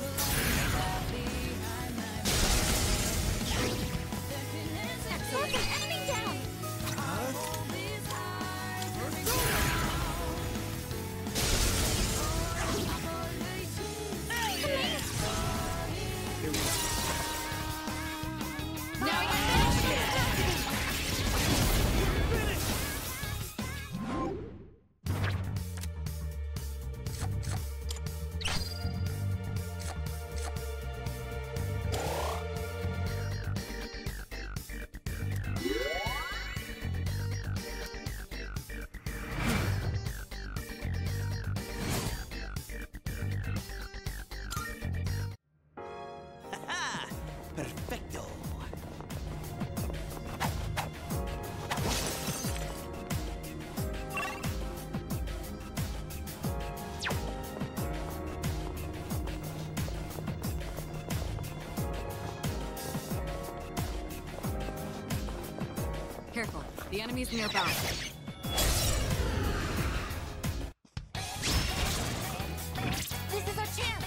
Excellent! Enemy down! Now you're finished! The enemy's nearby. This is our chance!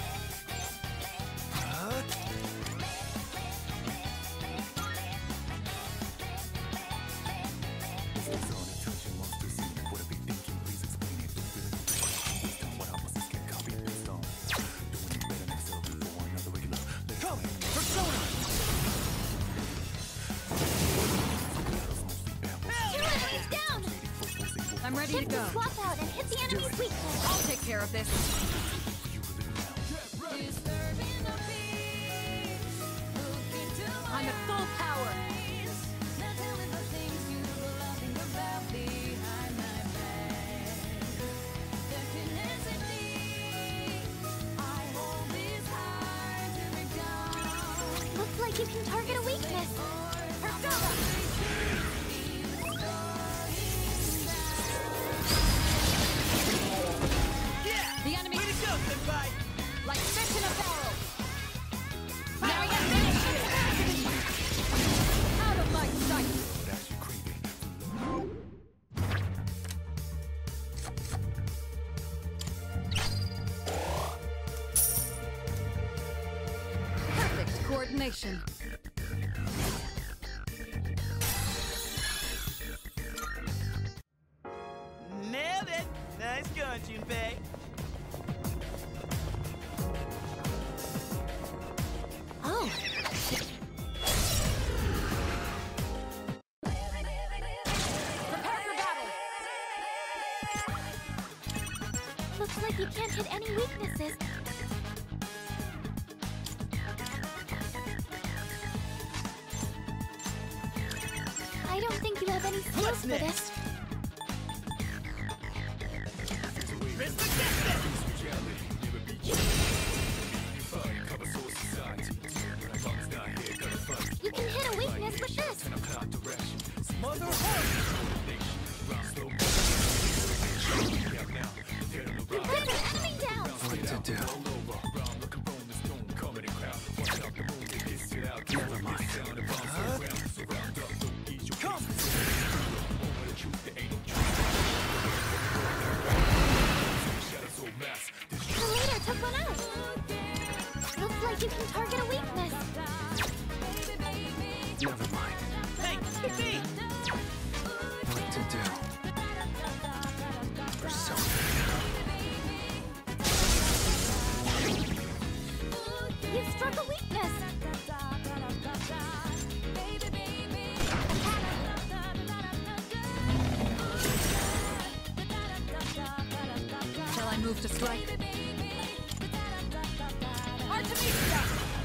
Come! Persona! Two enemies down! I'm ready to Shift go. the swap out and hit the enemy's weakness! I'll take care of this. Disturbing the peace. Look into my I'm at full power. eyes. Now tell me the things you were laughing about behind my back. There can hesitate. I hold this heart to break down. Looks like you can target a weakness! Persona! Yeah! The enemy, Way to go, Senpai! like fish in a barrel. Now you're finished! Out of my sight. Perfect coordination. Nailed it! Nice going, Junpei. Oh! Prepare for battle. Looks like you can't hit any weaknesses. I don't think you have any skills What's for next? this. You can hit a weakness with this. Mother Horse! You put an enemy down! What to do? Never mind. Come! The leader took one out. Looks like you can target a weakness. Never mind. Hey, it's me! What to do? Persona. You struck a weakness. Shall I move to strike? Artemisia!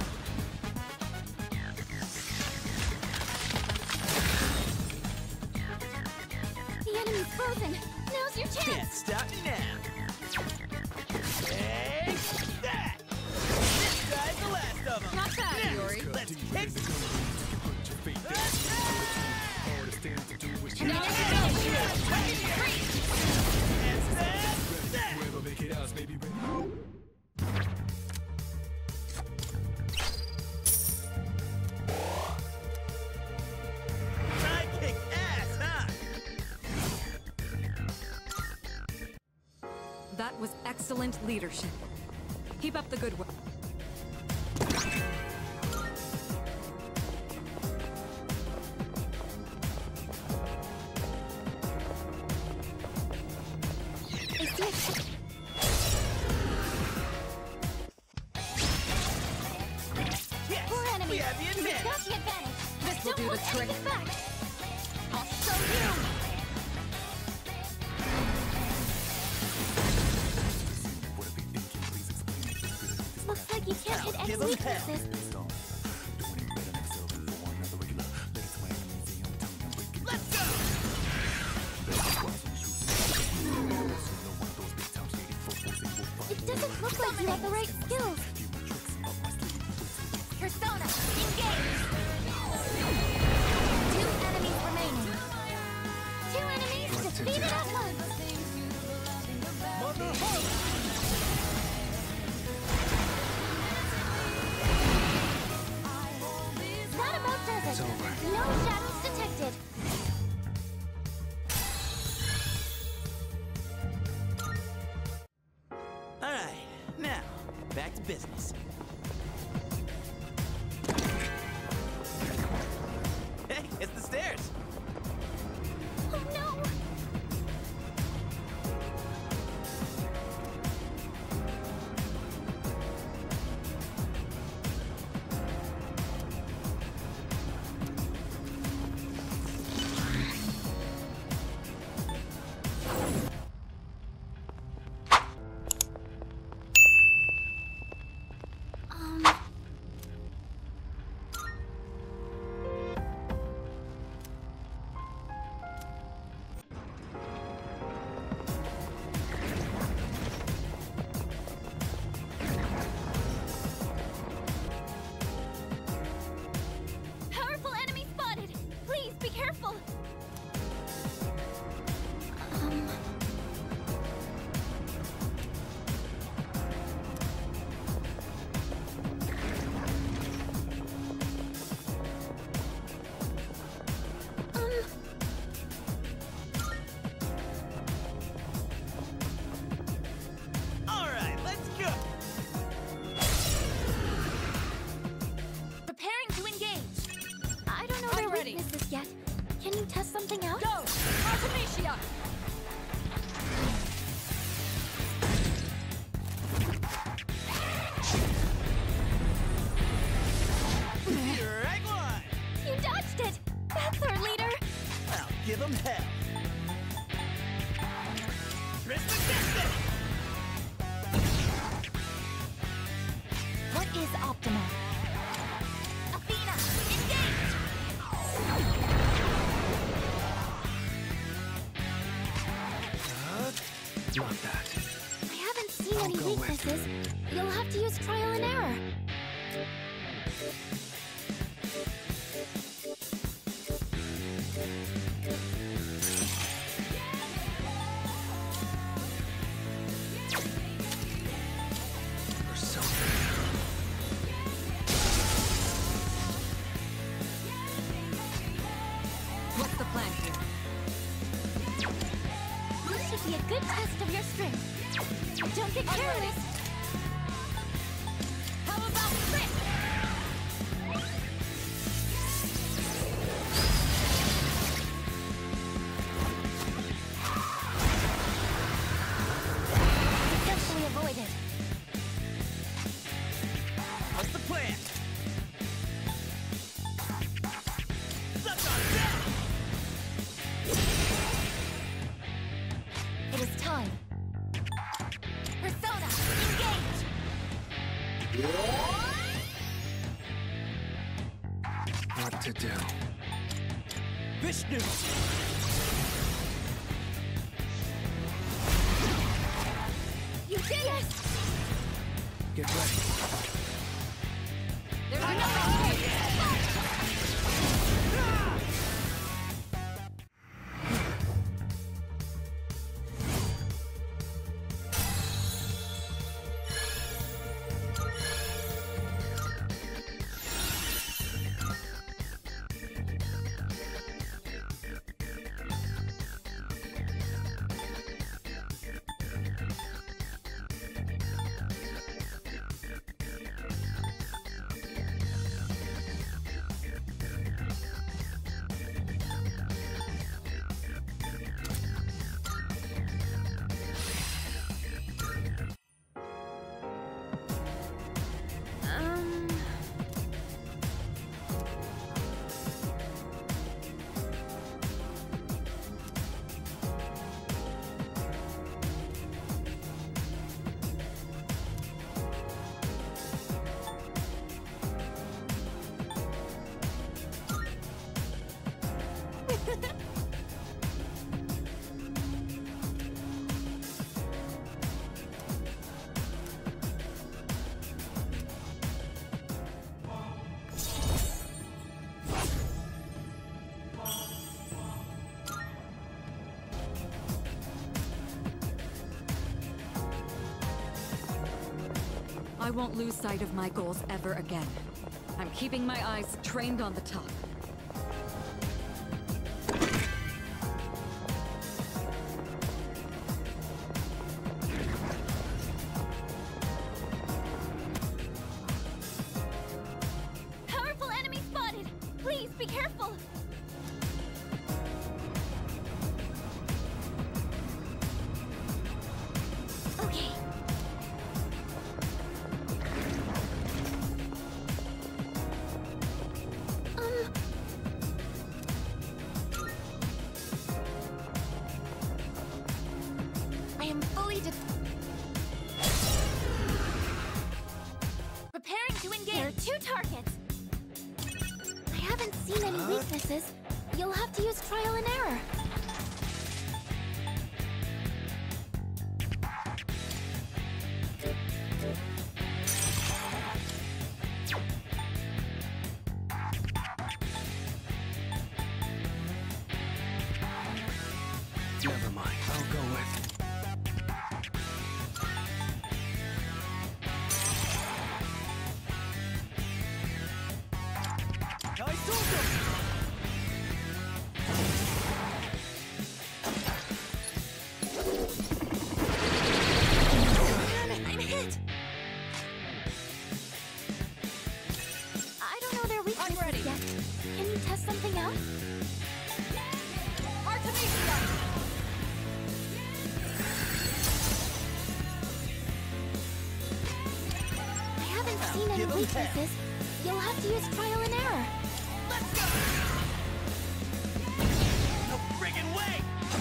The enemy's frozen. Now's your Can't chance. stop me now! Take that! This guy's the last of them! Not bad, Now, Yuri. let's kick and stand that! Try kick ass, huh? That was excellent leadership. Keep up the good work. It's next. Yes! Poor enemy. We have the You've advantage! got the advantage. This will Don't do the hold trick. anything back. I'll show you. Looks like you can't hit any Give 'em weaknesses. Let's go! It doesn't look like you have the right skills. Persona, engage! Two enemies remaining. Two enemies What to defeated do? at once. Mother Horse! That about does it. It's over. No shadows detected. business. Hey, it's the stairs. Oh no! Um... Powerful enemy spotted! Please be careful! Um... Um... All right, let's go. Preparing to engage! I don't know their I'm ready. weaknesses yet. Can you test something out? Go! Artemisia! Direct line. You dodged it! That's our leader! I'll give them hell. Tristan, What is optimal? Athena, engage! Not that. I haven't seen I'll any go with weaknesses. You'll have to use trial and error. Persona. What's the plan here? This should be a good test of your strength. Don't get careless. How about crit? Successfully avoided. what's the plan? Suck on that. It is time. Persona, engage! What to do? Vishnu. You did it! Get ready. There's another hit! Um... I won't lose sight of my goals ever again. I'm keeping my eyes trained on the top. to... Preparing to engage. There are two targets. I haven't seen any weaknesses. You'll have to use trial and error. Never mind, I'll go with... Nice also! I'm hit! I don't know their weaknesses I'm ready. yet. Can you test something out? Artemisia! I haven't seen any give 'em weaknesses. You'll have to use trial and error. Let's go! No friggin' way!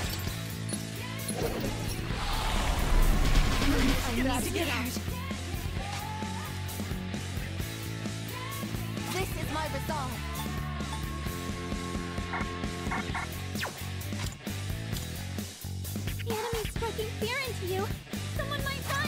I need to get out. This is my resolve. The enemy's striking fear into you. Someone might run.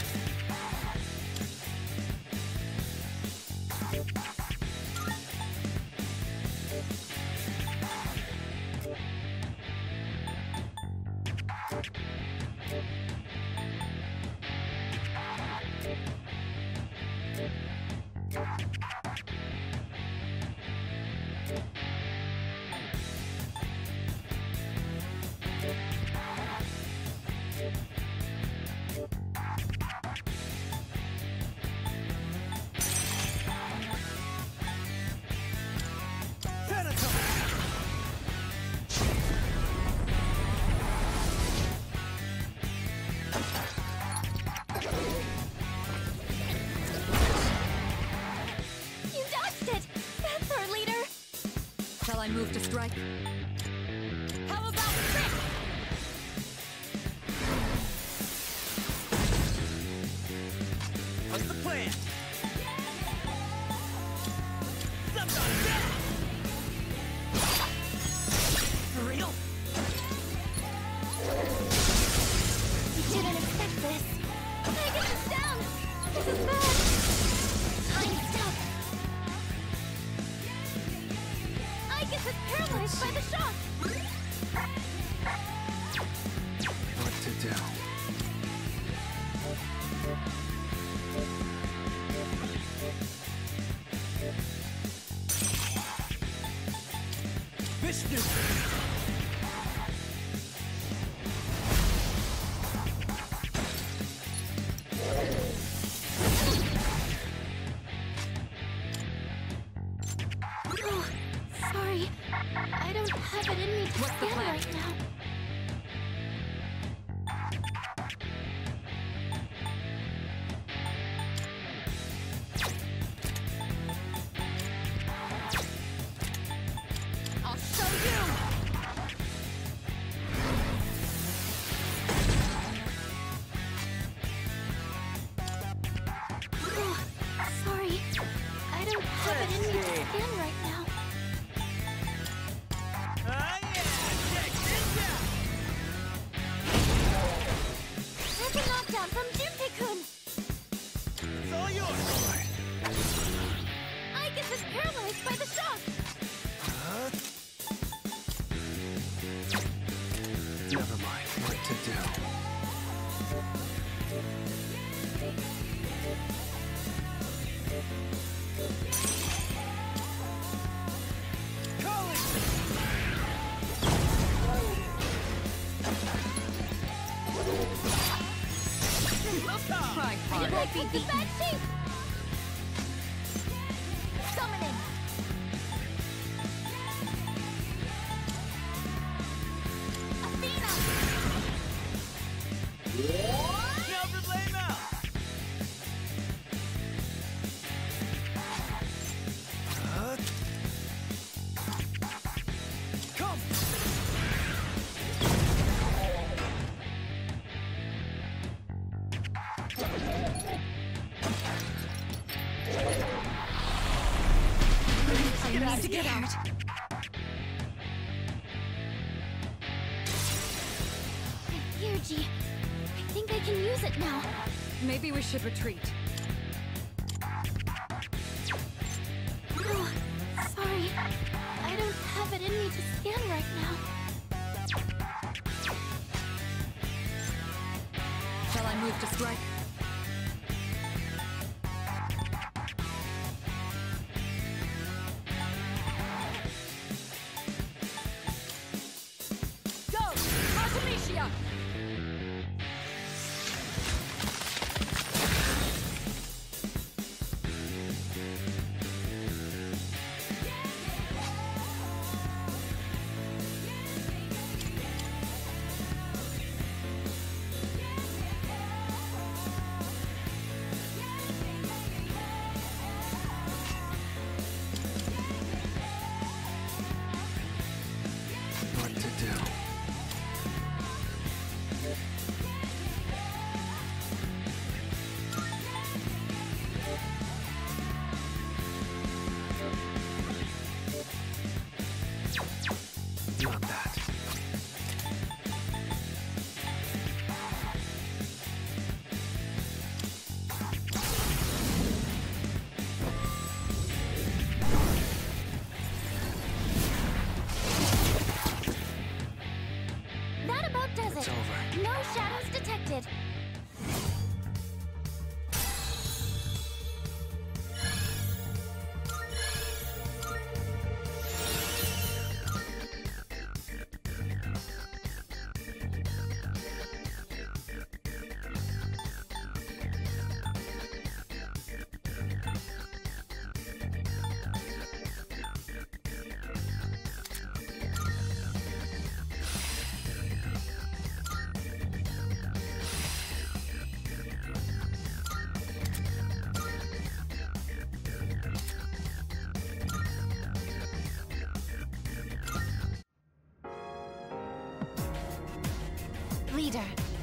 You dodged it. That's our leader. Shall I move to strike? How about trick? What's the plan? Something on that! For real? You didn't expect this. Megan is down. This is bad. I'm stuck. I get this paralyzed by the shock. What to do? Vishnu! Oh, sorry. I don't have it in me to What's the stand plan? right now. I'll show you! Oh, sorry. I don't have it in me to stand right now. Ah, yeah! Check this out! There's a knockdown from Junpei-kun. It's all yours! I get this paralyzed by the shock. Never mind, what to do? Calling! Try You hard. might be beaten. Bad shape. Summoning. Athena. Now for blame out! Come! I need to get out. Here, G. I think I can use it now. Maybe we should retreat. Oh, sorry. I don't have it in me to scan right now. Shall I move to strike? Go! Artemisia! What to do? Not that. That about does It's it. over. No shadows detected. Leader.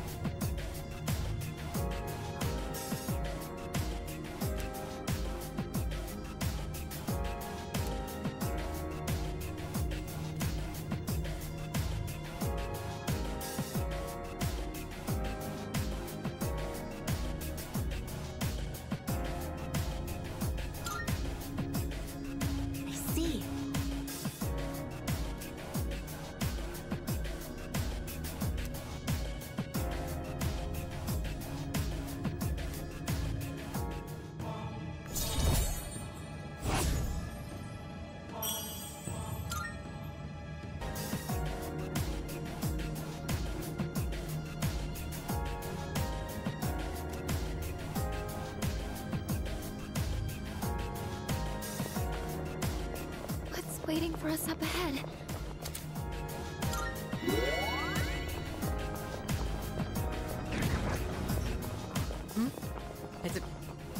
I see. What's waiting for us up ahead? Is it...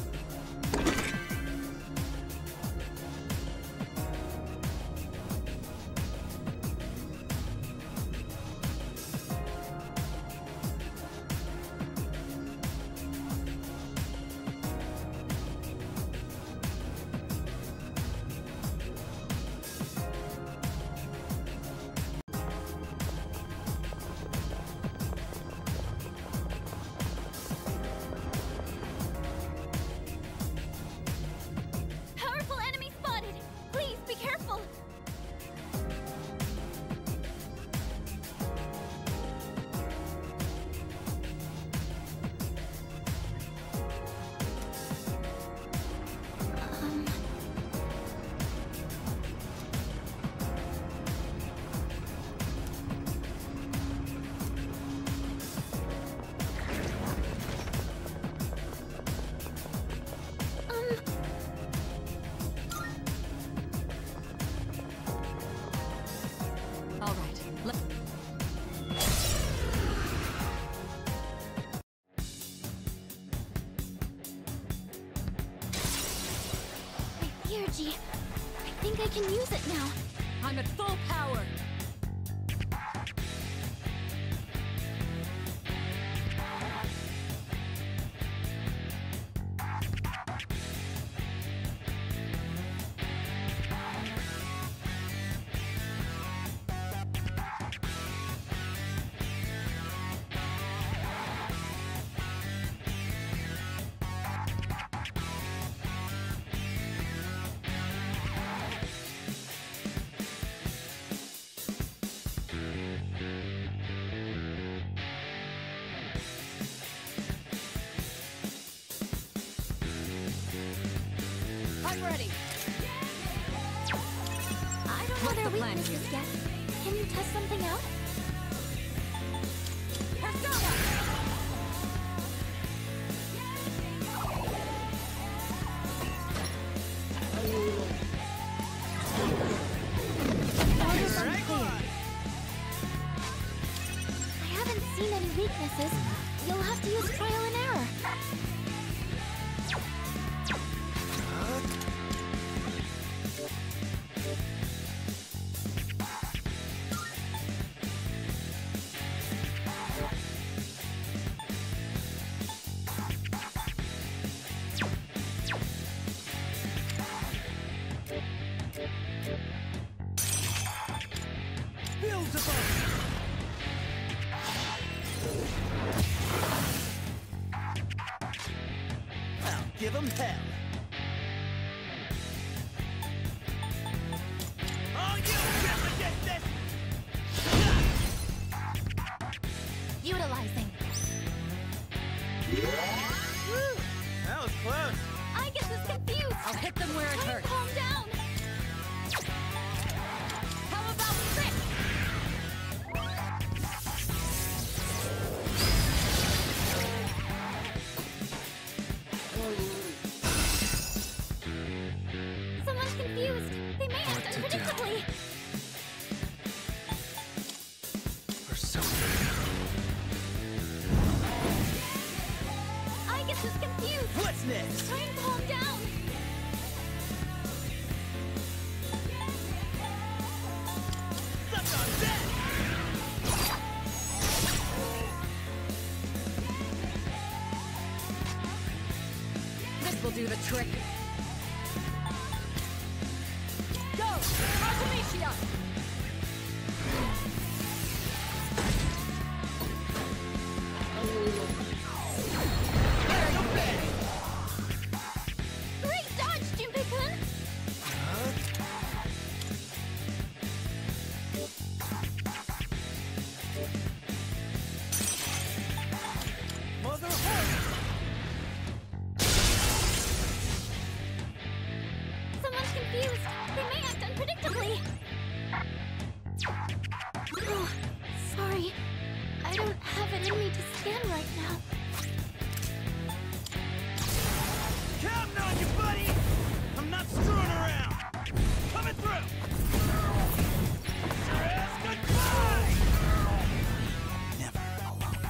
Powerful enemy spotted! Please be careful! Um... Um... All right. Let... Right here, G. I think I can use it now. I'm at full power! I'm ready. I don't know What's their the plan weaknesses yet. Can you test something out? Persona! Orders unclear. I haven't seen any weaknesses. You'll have to use trial and error. Beelzebub! I'll give 'em hell. Oh, you replicate this! Utilizing. Woo! That was close. I get this confused. I'll hit them where it Try and hurts. calm down. How about six? Someone's confused. They may act What to do? unpredictably. Persona. I get this confused. What's next? Try and calm down. Suck on that! This will do the trick. Go! Artemisia! Great dodge, Junpei-kun. Mother horse! Someone's confused. They may act unpredictably. Oh, sorry. I don't have it in me to scan right now. Counting on you, buddy! I'm not screwing around! Coming through! S E E S, goodbye! Never alone.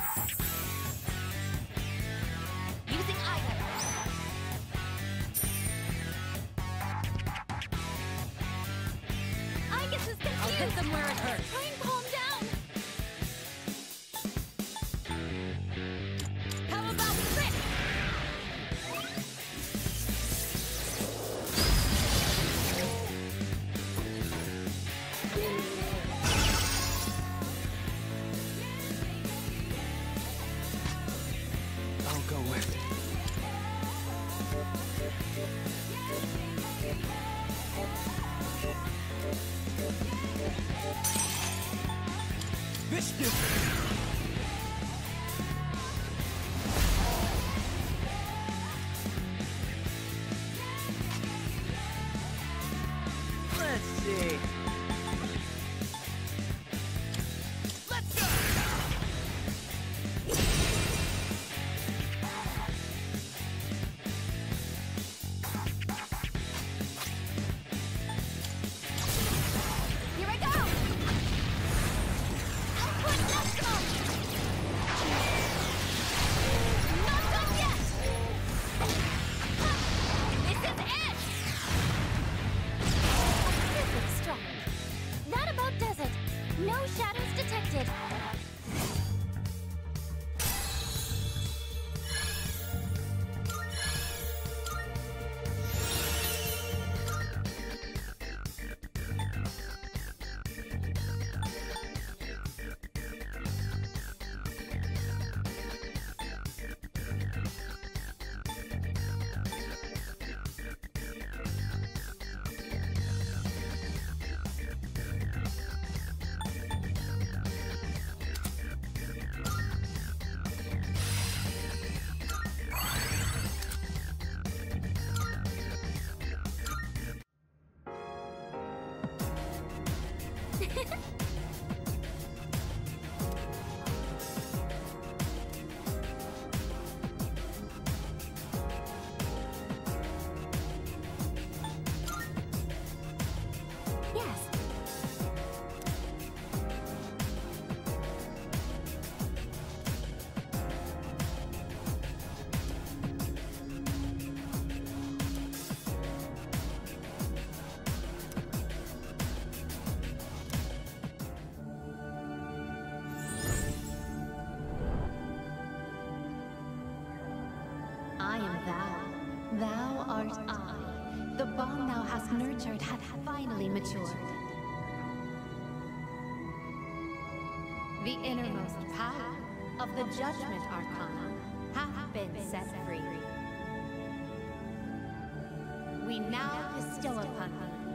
Using item. I get this confused. I'll hit them where it hurts. Try and calm down. How about six? I'll go with. Vicious! Let's see. Let's go! Here I go. Output maximum. heart eye. The bond thou hast nurtured hath finally matured. The innermost power of the Judgment Arcana hath been set free. We now bestow upon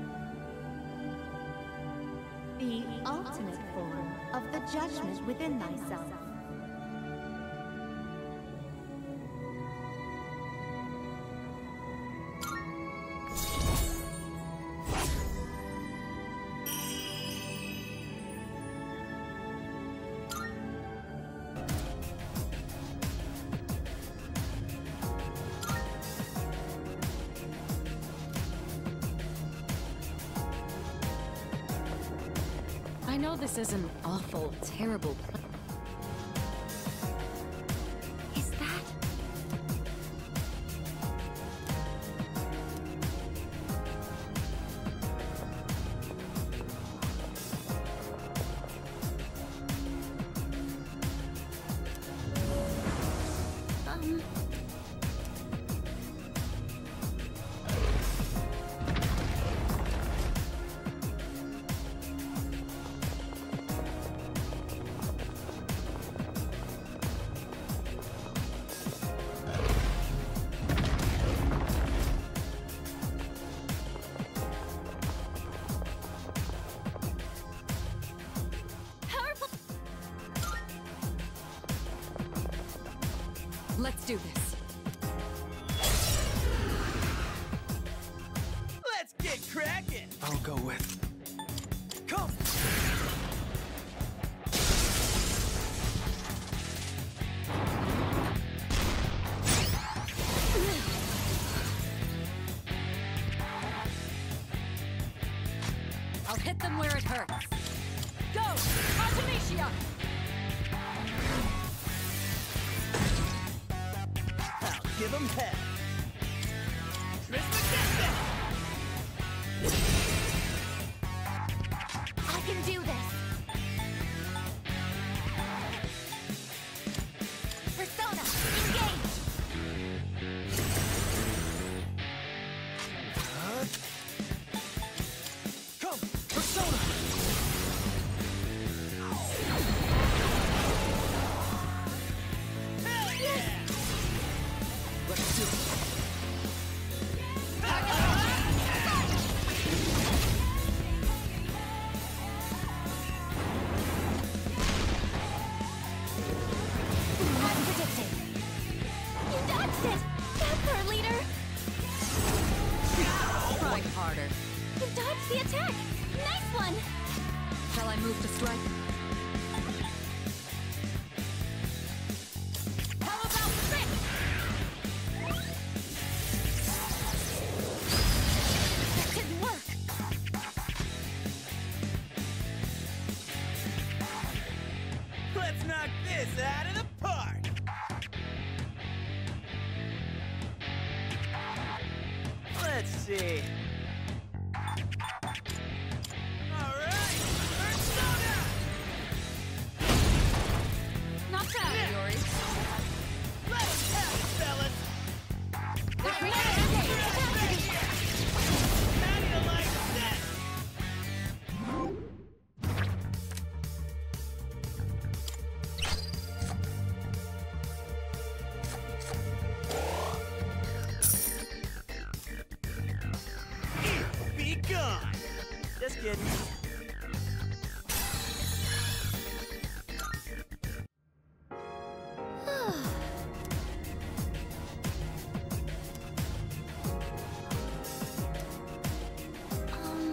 thee the ultimate form of the judgment within thyself. I know this is an awful, terrible place. Is that... Um... Let's do this. Let's get cracking! I'll go with. Come! I'll hit them where it hurts. Go! Artemisia! I'll give him hell! Trismegistus! I can do this! Persona, engage! Huh? Come! Persona! Hell yeah! Let's do it. As predicted. You dodged it! That's our leader! Try harder. You dodged the attack! Nice one! Shall I move to strike? How about Rick? That didn't work! Let's knock this out of the park! Let's see. Alright! Persona! Not bad, Yuri. Let us have it, fellas! We're ready! How do you like that? Be gone! Just kidding. Um...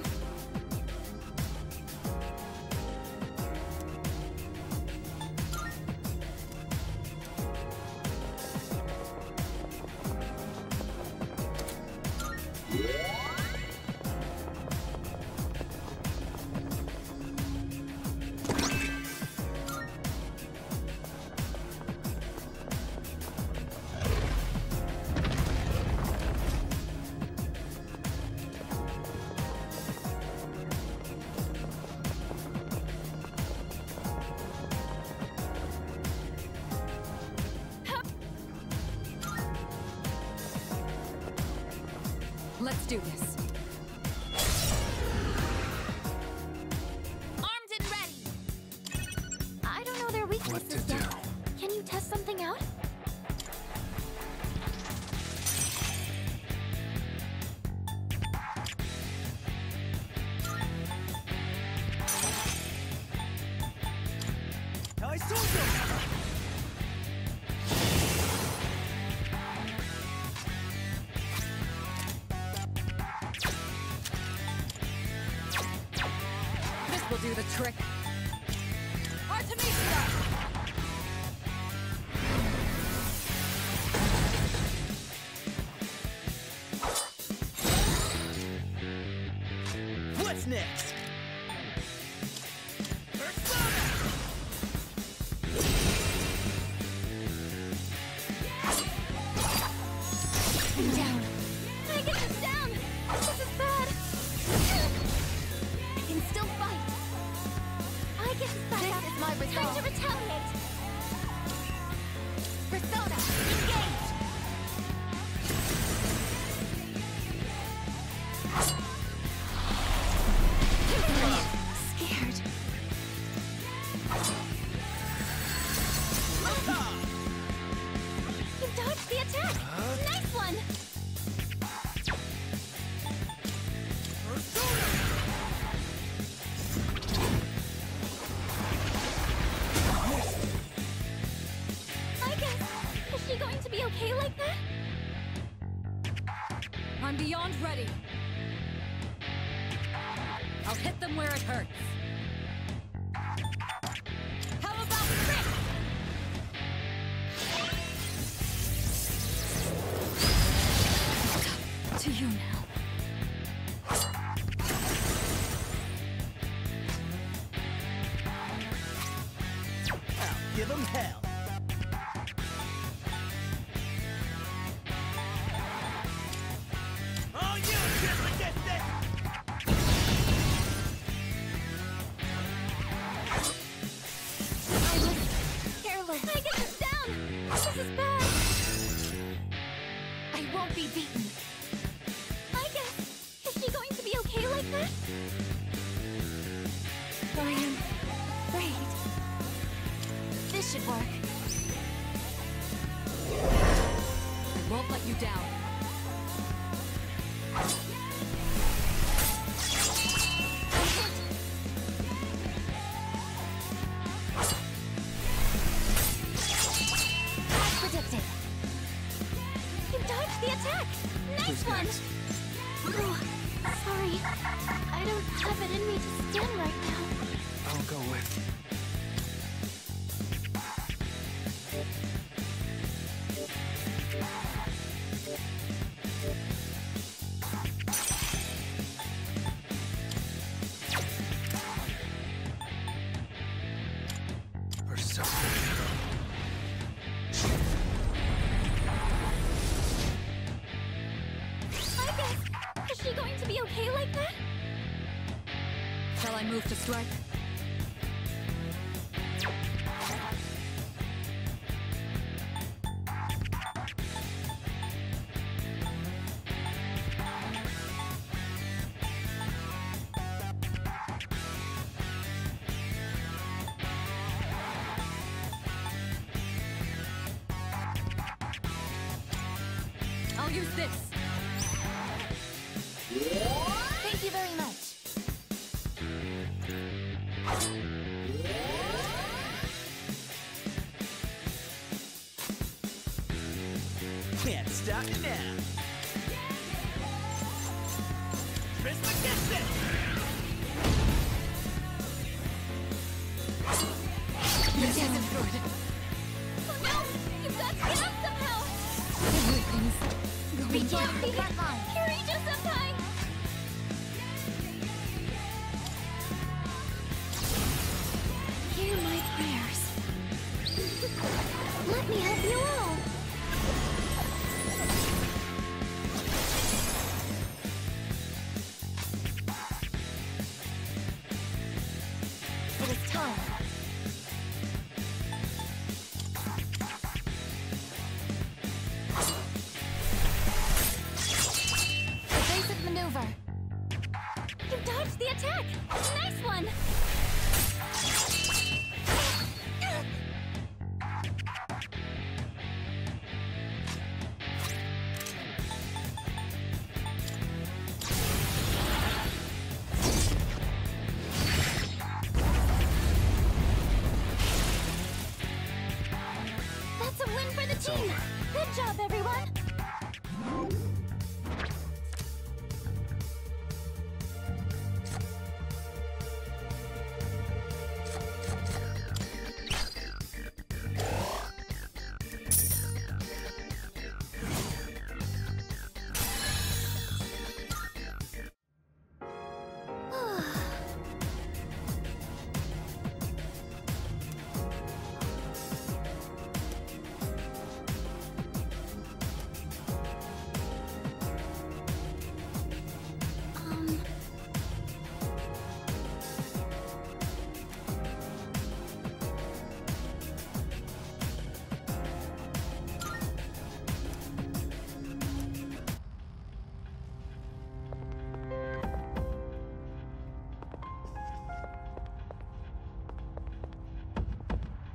Let's do this. Armed and ready! I don't know their weaknesses What to do? yet. Can you test something out? I saw you! This will do the trick. What's next? I'm down. I get this down! This is bad! I can still fight! I get this back up! This is my resolve! Time to retaliate! Persona, engage! Scared. You dodged the attack! Nice one! I guess. Is she going to be okay like that? I'm beyond ready. I'll hit them where it hurts. How about this? To you now. I'll give them hell. Oh, you just forget that! I was careless. I get this down! This is bad! I won't be beaten. I guess. Is she going to be okay like that? I am afraid. This should work. I won't let you down. As predicted. You dodged the attack! Nice Who's one! next? Oh, sorry. I don't have it in me to stand right now. I'll go with. Persona. I guess. Is she going to be okay like that? Shall I move to strike? I'll use this. Thank you very much. Can't stop it now. Prisma gets it! This isn't good. Oh no! You've got to get up somehow! Everything's going Reach out down. the front line! Kirito senpai! Hear my prayers. Let me help you all! It is time. If they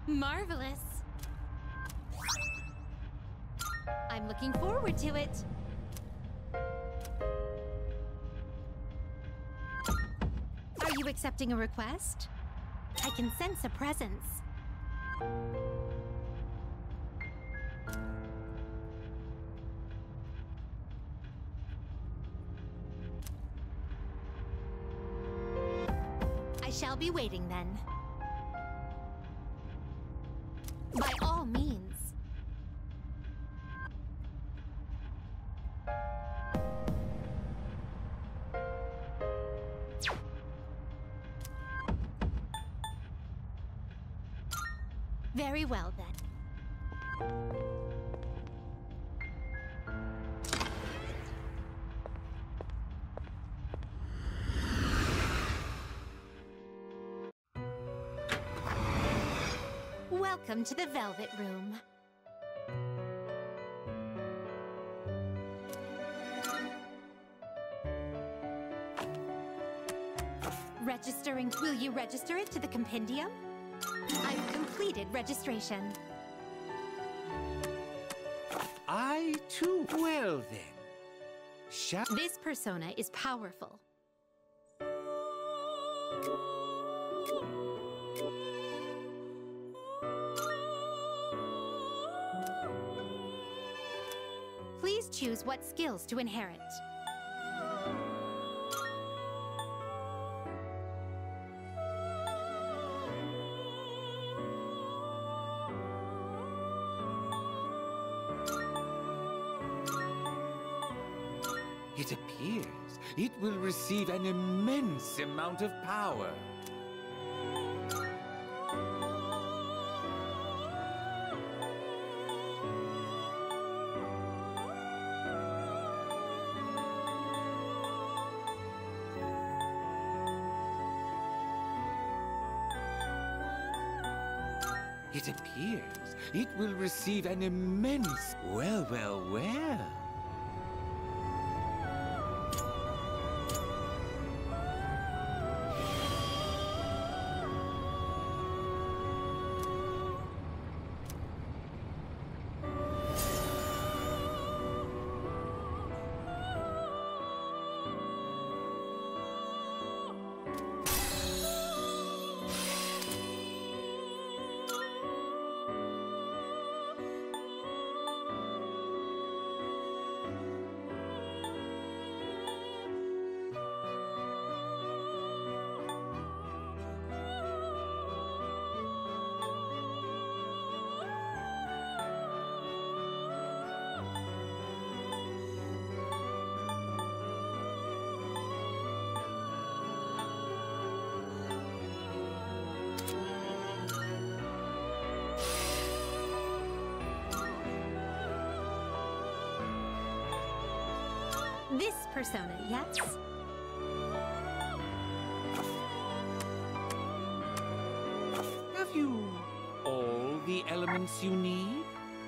Marvelous. I'm looking forward to it. Are you accepting a request? I can sense a presence. I shall be waiting then. By all means. Very well then. Welcome to the Velvet Room. Registering. Will you register it to the compendium? I've completed registration. I too. Well then. Shall This persona is powerful. Please choose what skills to inherit. It appears it will receive an immense amount of power. It appears it will receive an immense... Well, well, well. This persona, yes? Have you all the elements you need?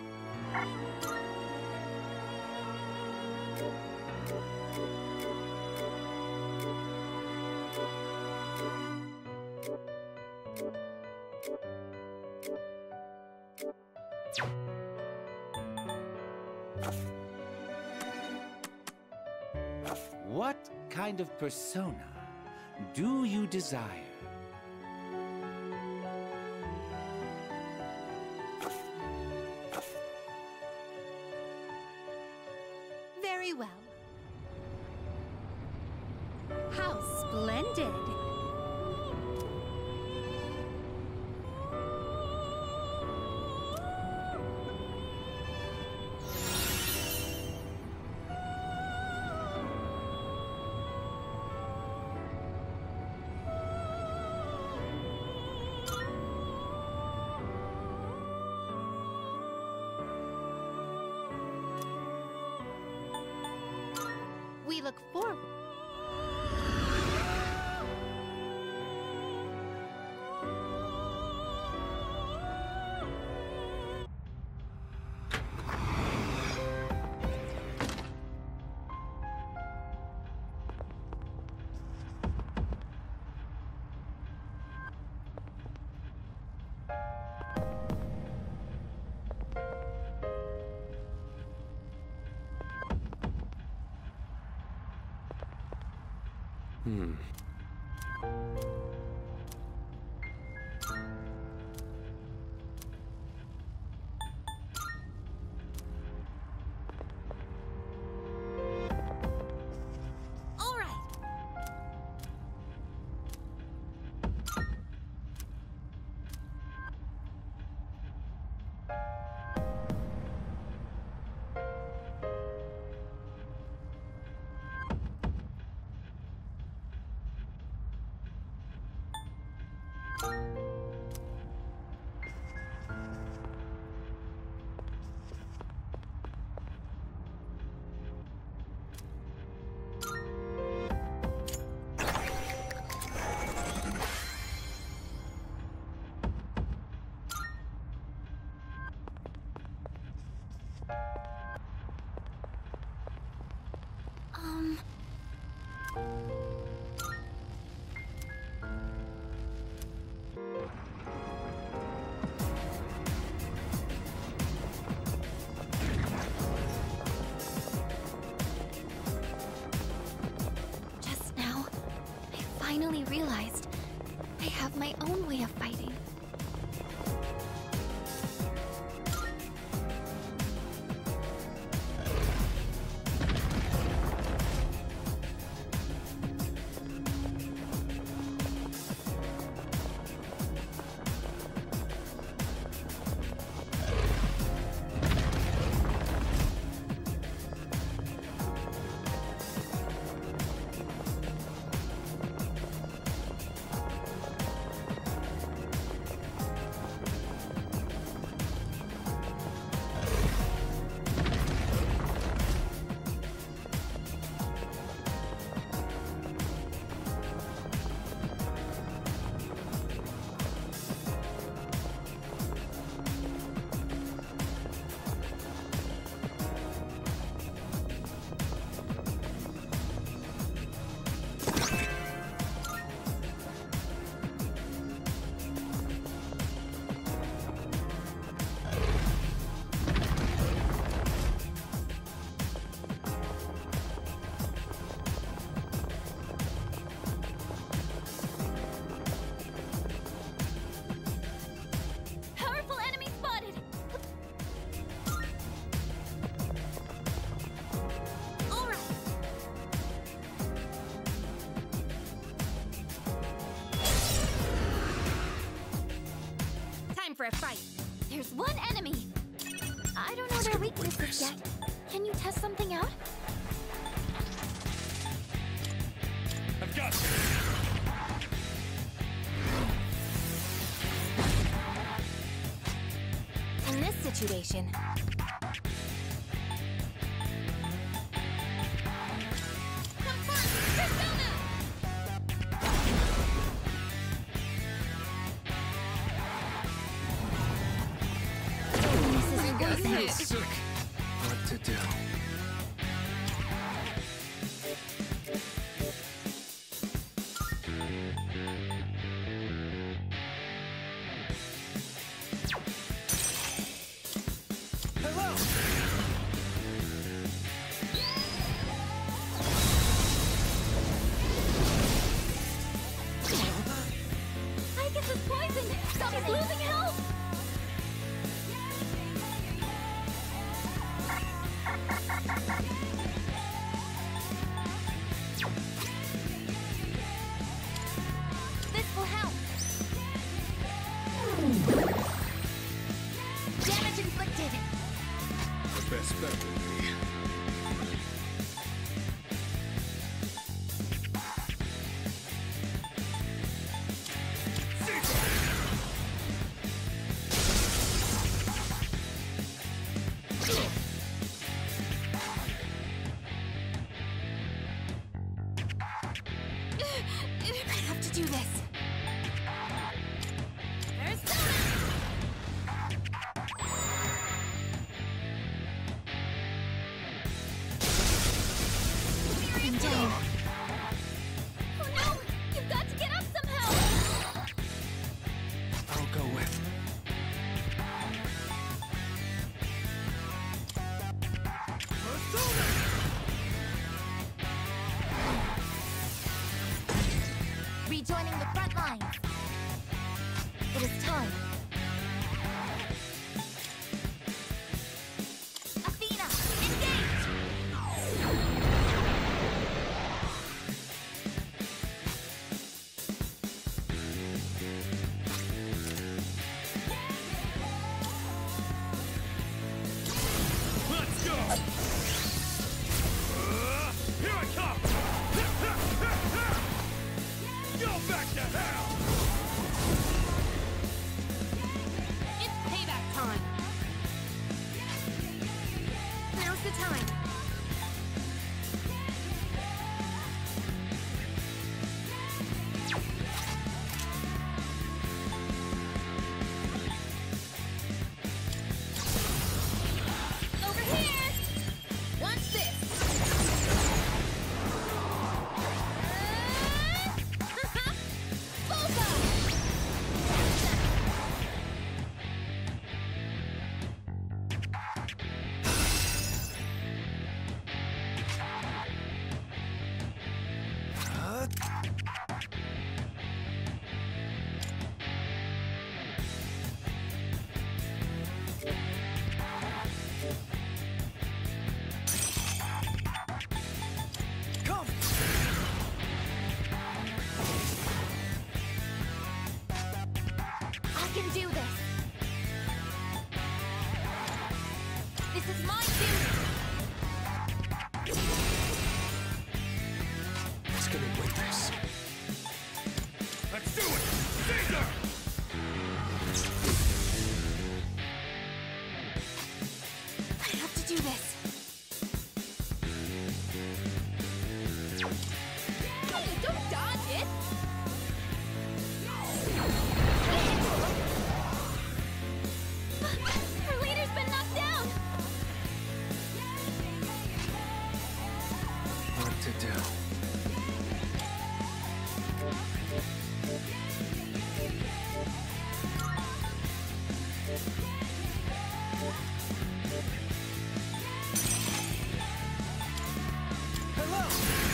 What kind of persona do you desire? Very well. How splendid! We look forward. Hmm. All right. Um... Just now, I finally realized I have my own way of fighting. Powerful enemy spotted! All right. Time for a fight. There's one enemy. I don't know their weaknesses yet. Can you test something out? I've got you. In this situation, I feel sick. What to do? Hello! I get this poison! Stop He's losing health! This will help! Damage inflicted! The best bet would be. I have to do this. Rejoining the front lines. It is time. Athena, engage! Let's go! Uh, here I come! Go back to hell! It's payback time. Now's the time. Over here! Watch this! Come! I can do this. This is my duty. It's gonna win this. Let's do it! Caesar! I have to do this. Hey, don't dodge it. Her leader's been knocked down. What to do? Hello!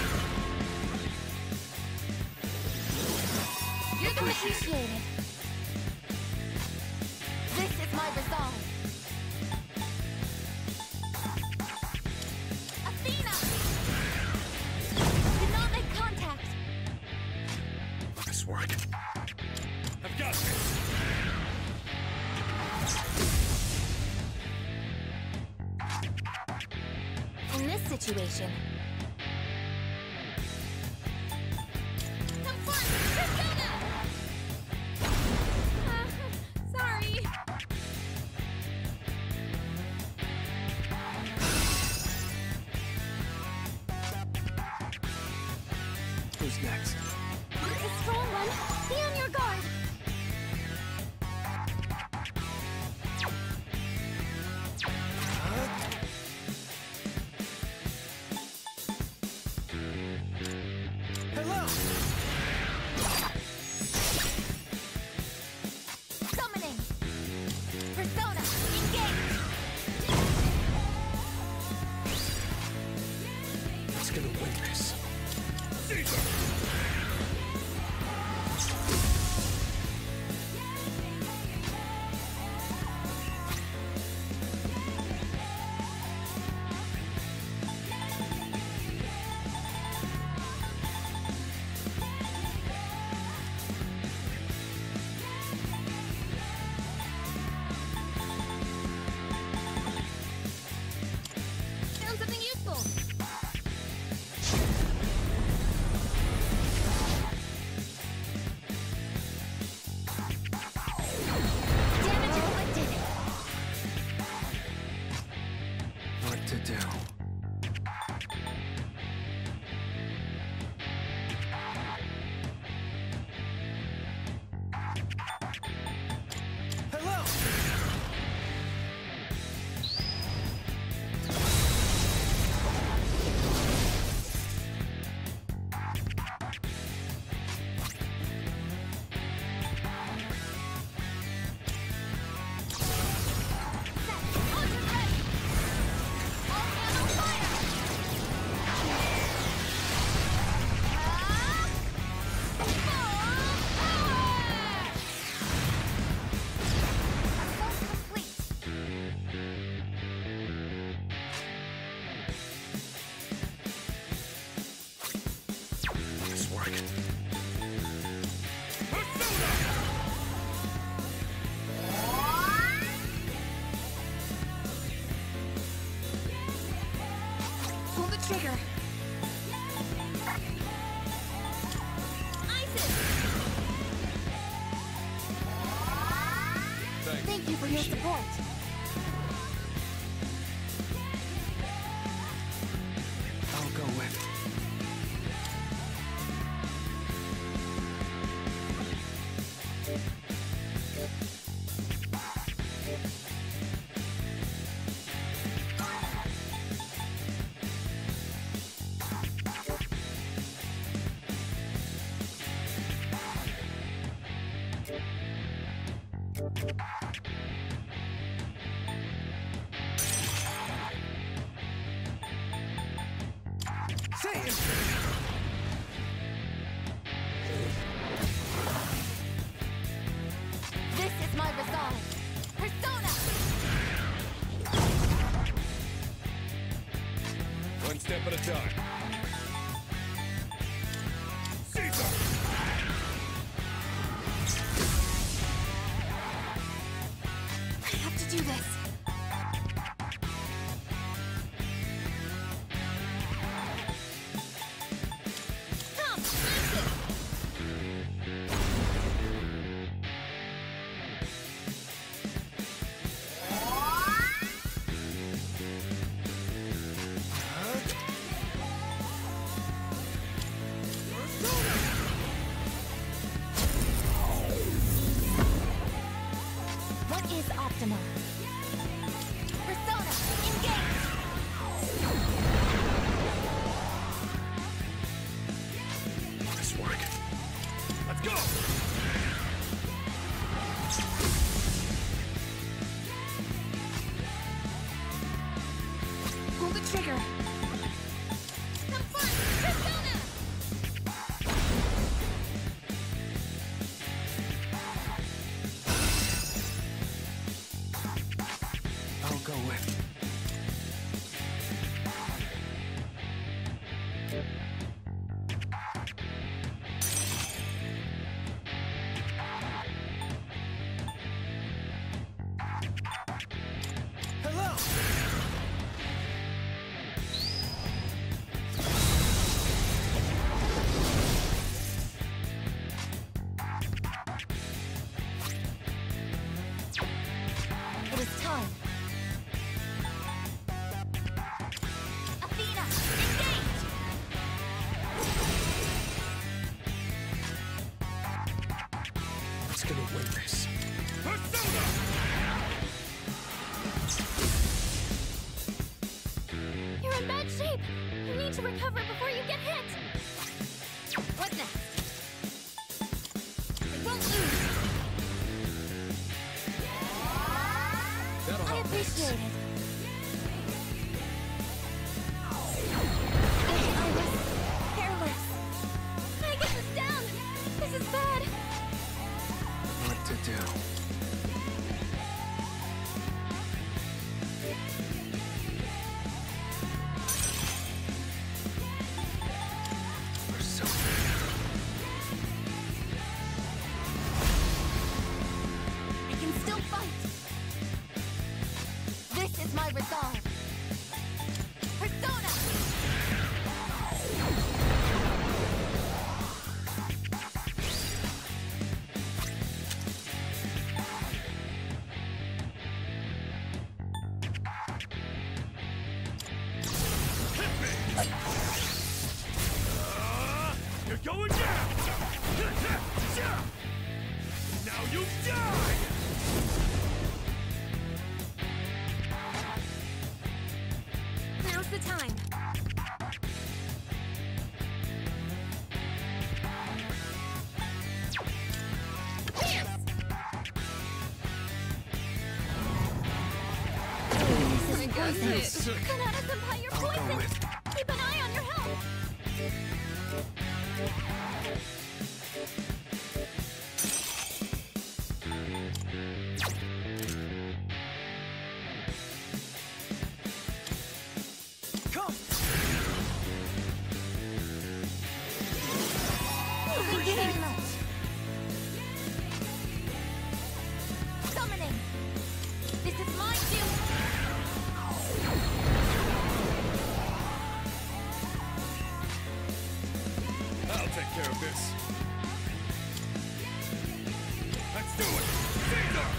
You're gonna appreciate it. This is my resolve. Athena! Do not make contact. Will this work? I've got this! In this situation. Come on, Persona! Uh, sorry. Who's next? The strong one, be on your guard. Hello! Summoning. Persona, engage. It's gonna win this. Caesar! Found something useful. Damage inflicted. What to do? Hello! Set. Ultra ready. All hands trigger. Isis! Thanks. Thank you for your support. I'll go with. Say it! This is my resolve. Persona! One step at a time. Caesar! I have to do this. Come, Isis! What is optimal? Persona, engage! Nice work. Let's go! Pull the trigger. Confront Persona! I'll go with. Hello! It is time. Athena, engage! Who's gonna win this? Persona! You're in bad shape. You need to recover before you get hit. What next? I won't lose. That'll I help. appreciate it. I was careless. I get this down. This is bad. What to do? Persona. I can still fight. This is my resolve. Persona! Uh, you're going down! Now you die! Now's the time. Pierce! This is poison. Kanata-senpai, you're I'll go poisoned! with. Keep an eye on your health! Come! Thank you very much. Summoning. This is my duty. got this. Let's do it! Caesar!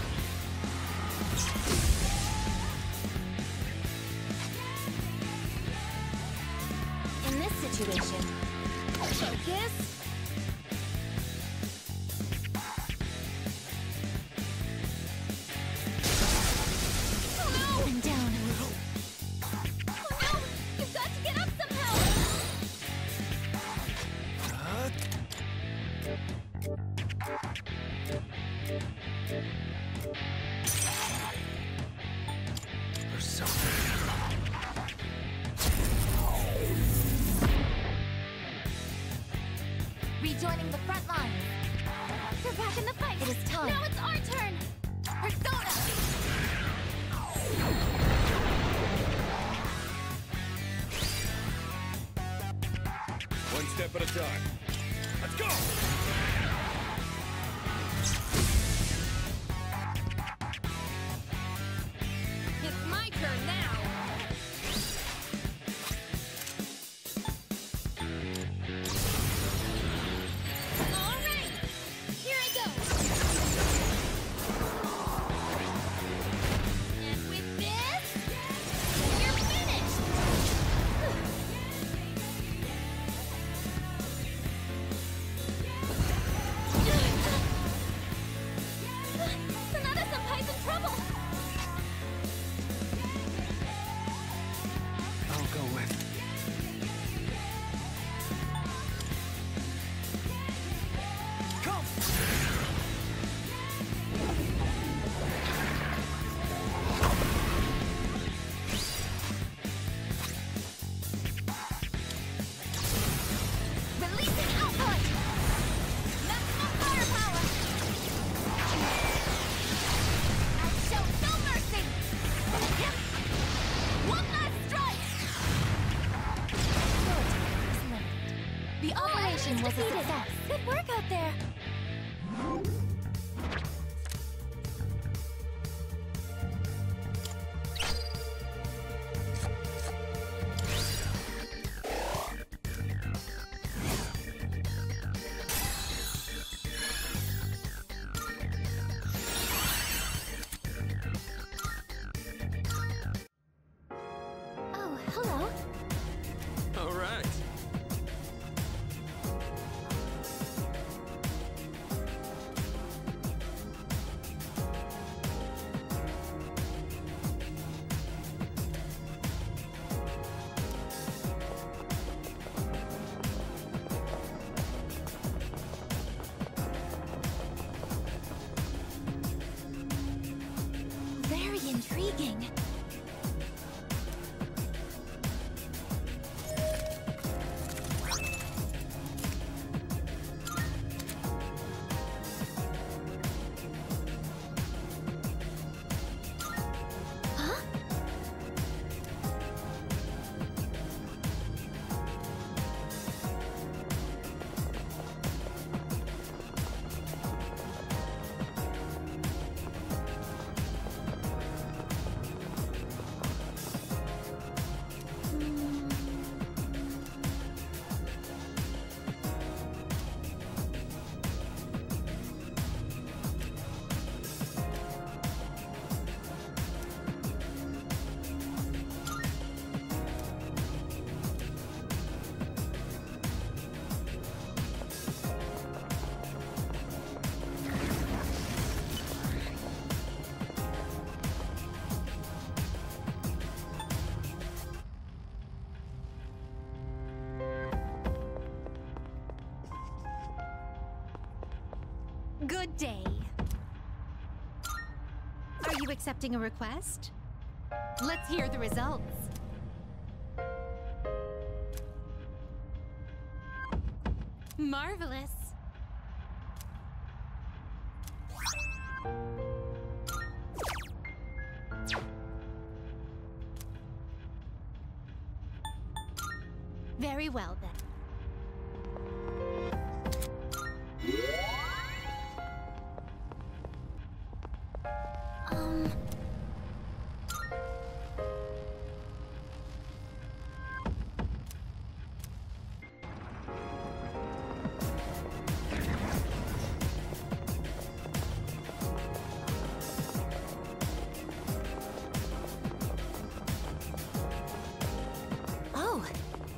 In this situation, focus. Oh no! I'm down a little. Oh no! You've got to get up somehow! Rejoining the front line. You're back in the fight. It is time. Now it's our turn. Persona. One step at a time. Let's go! It's my turn now. All right. Here I go. And with this, you're finished. Sonata-senpai's in trouble. I'll go with. Come! Releasing output. Maximum firepower. I show no mercy. Yep. One last strike. The operation was a success. Good work out there. Oh, hello. All right. Very intriguing. Huh? Good day. Are you accepting a request? Let's hear the results. Marvelous. Very well then. Um...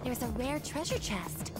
there's a rare treasure chest.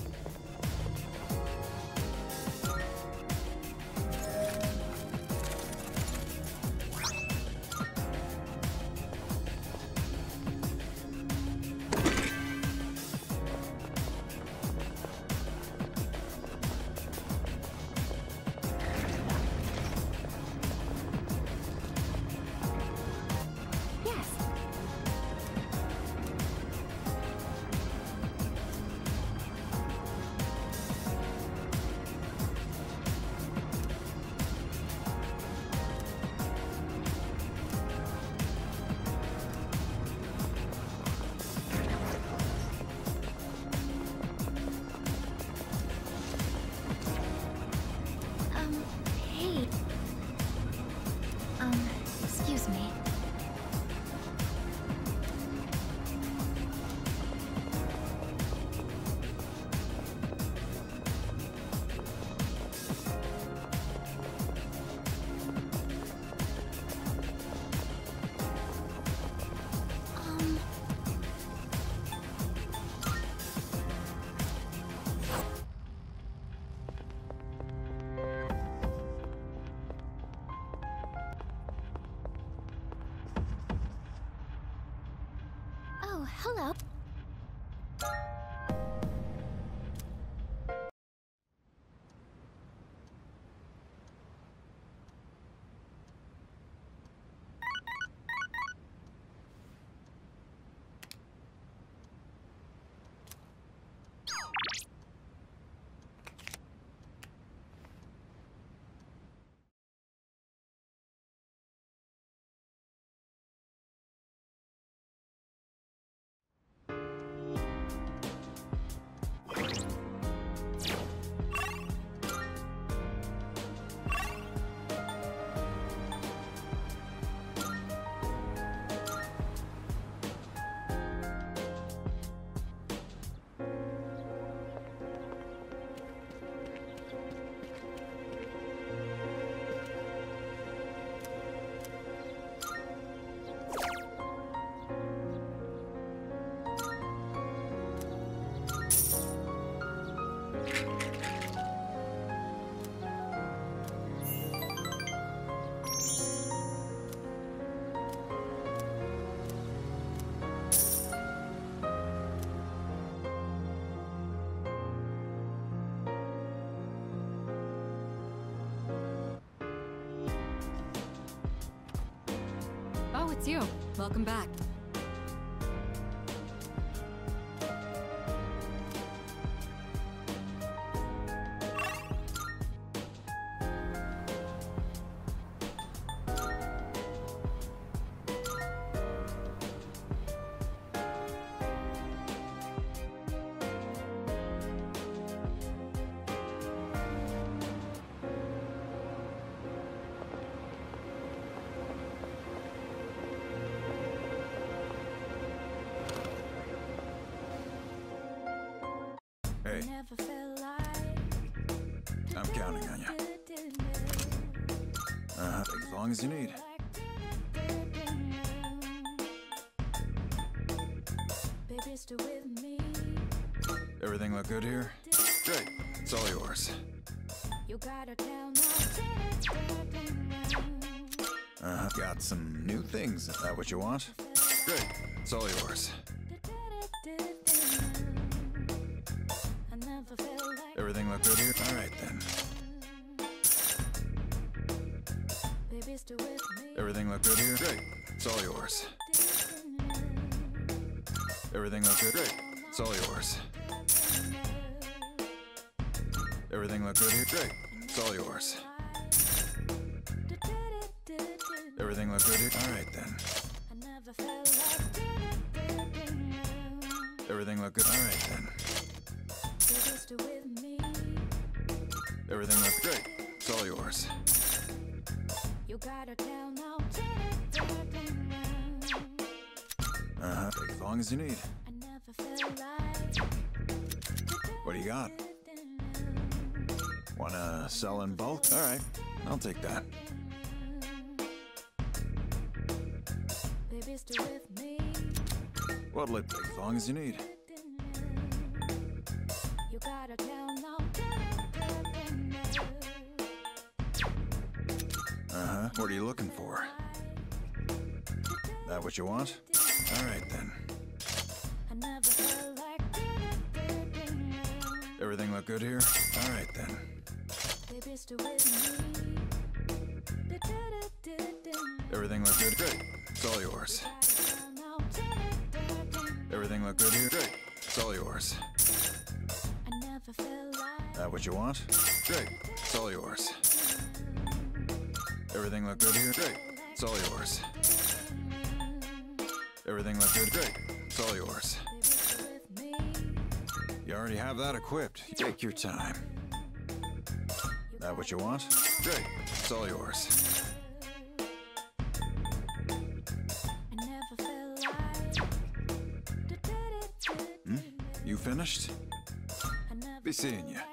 Oh, hello. Oh, it's you. Welcome back. Hey, I'm counting on you. Uh-huh, take as long as you need. Everything look good here? Great, it's all yours. Uh-huh, got some new things, is that what you want? Great, it's all yours. Everything look good here? All right, then. Everything look good here? Great, it's all yours. Everything look good? Great, it's all yours. Everything look good here? Great, it's all yours. Everything look good here? All right, then. Everything look good? All right, then. Everything looks great. It's all yours. Uh-huh. Take as long as you need. What do you got? Wanna sell in bulk? All right, I'll take that. What'll it take? As long as you need. gotta tell no. Uh-huh. What are you looking for? That what you want? All right, then. I never felt like Everything look good here? All right, then. baby, still with me. Everything look good? Great. It's all yours. Everything look good here? Great. It's all yours. I never felt like That what you want? Great. It's all yours. Everything look good here? Great. It's all yours. Everything look good? Great. It's all yours. baby, still with me. You already have that equipped. Take your time. That what you want? Great. It's all yours. I never felt like Hmm? You finished? I never Be seeing you.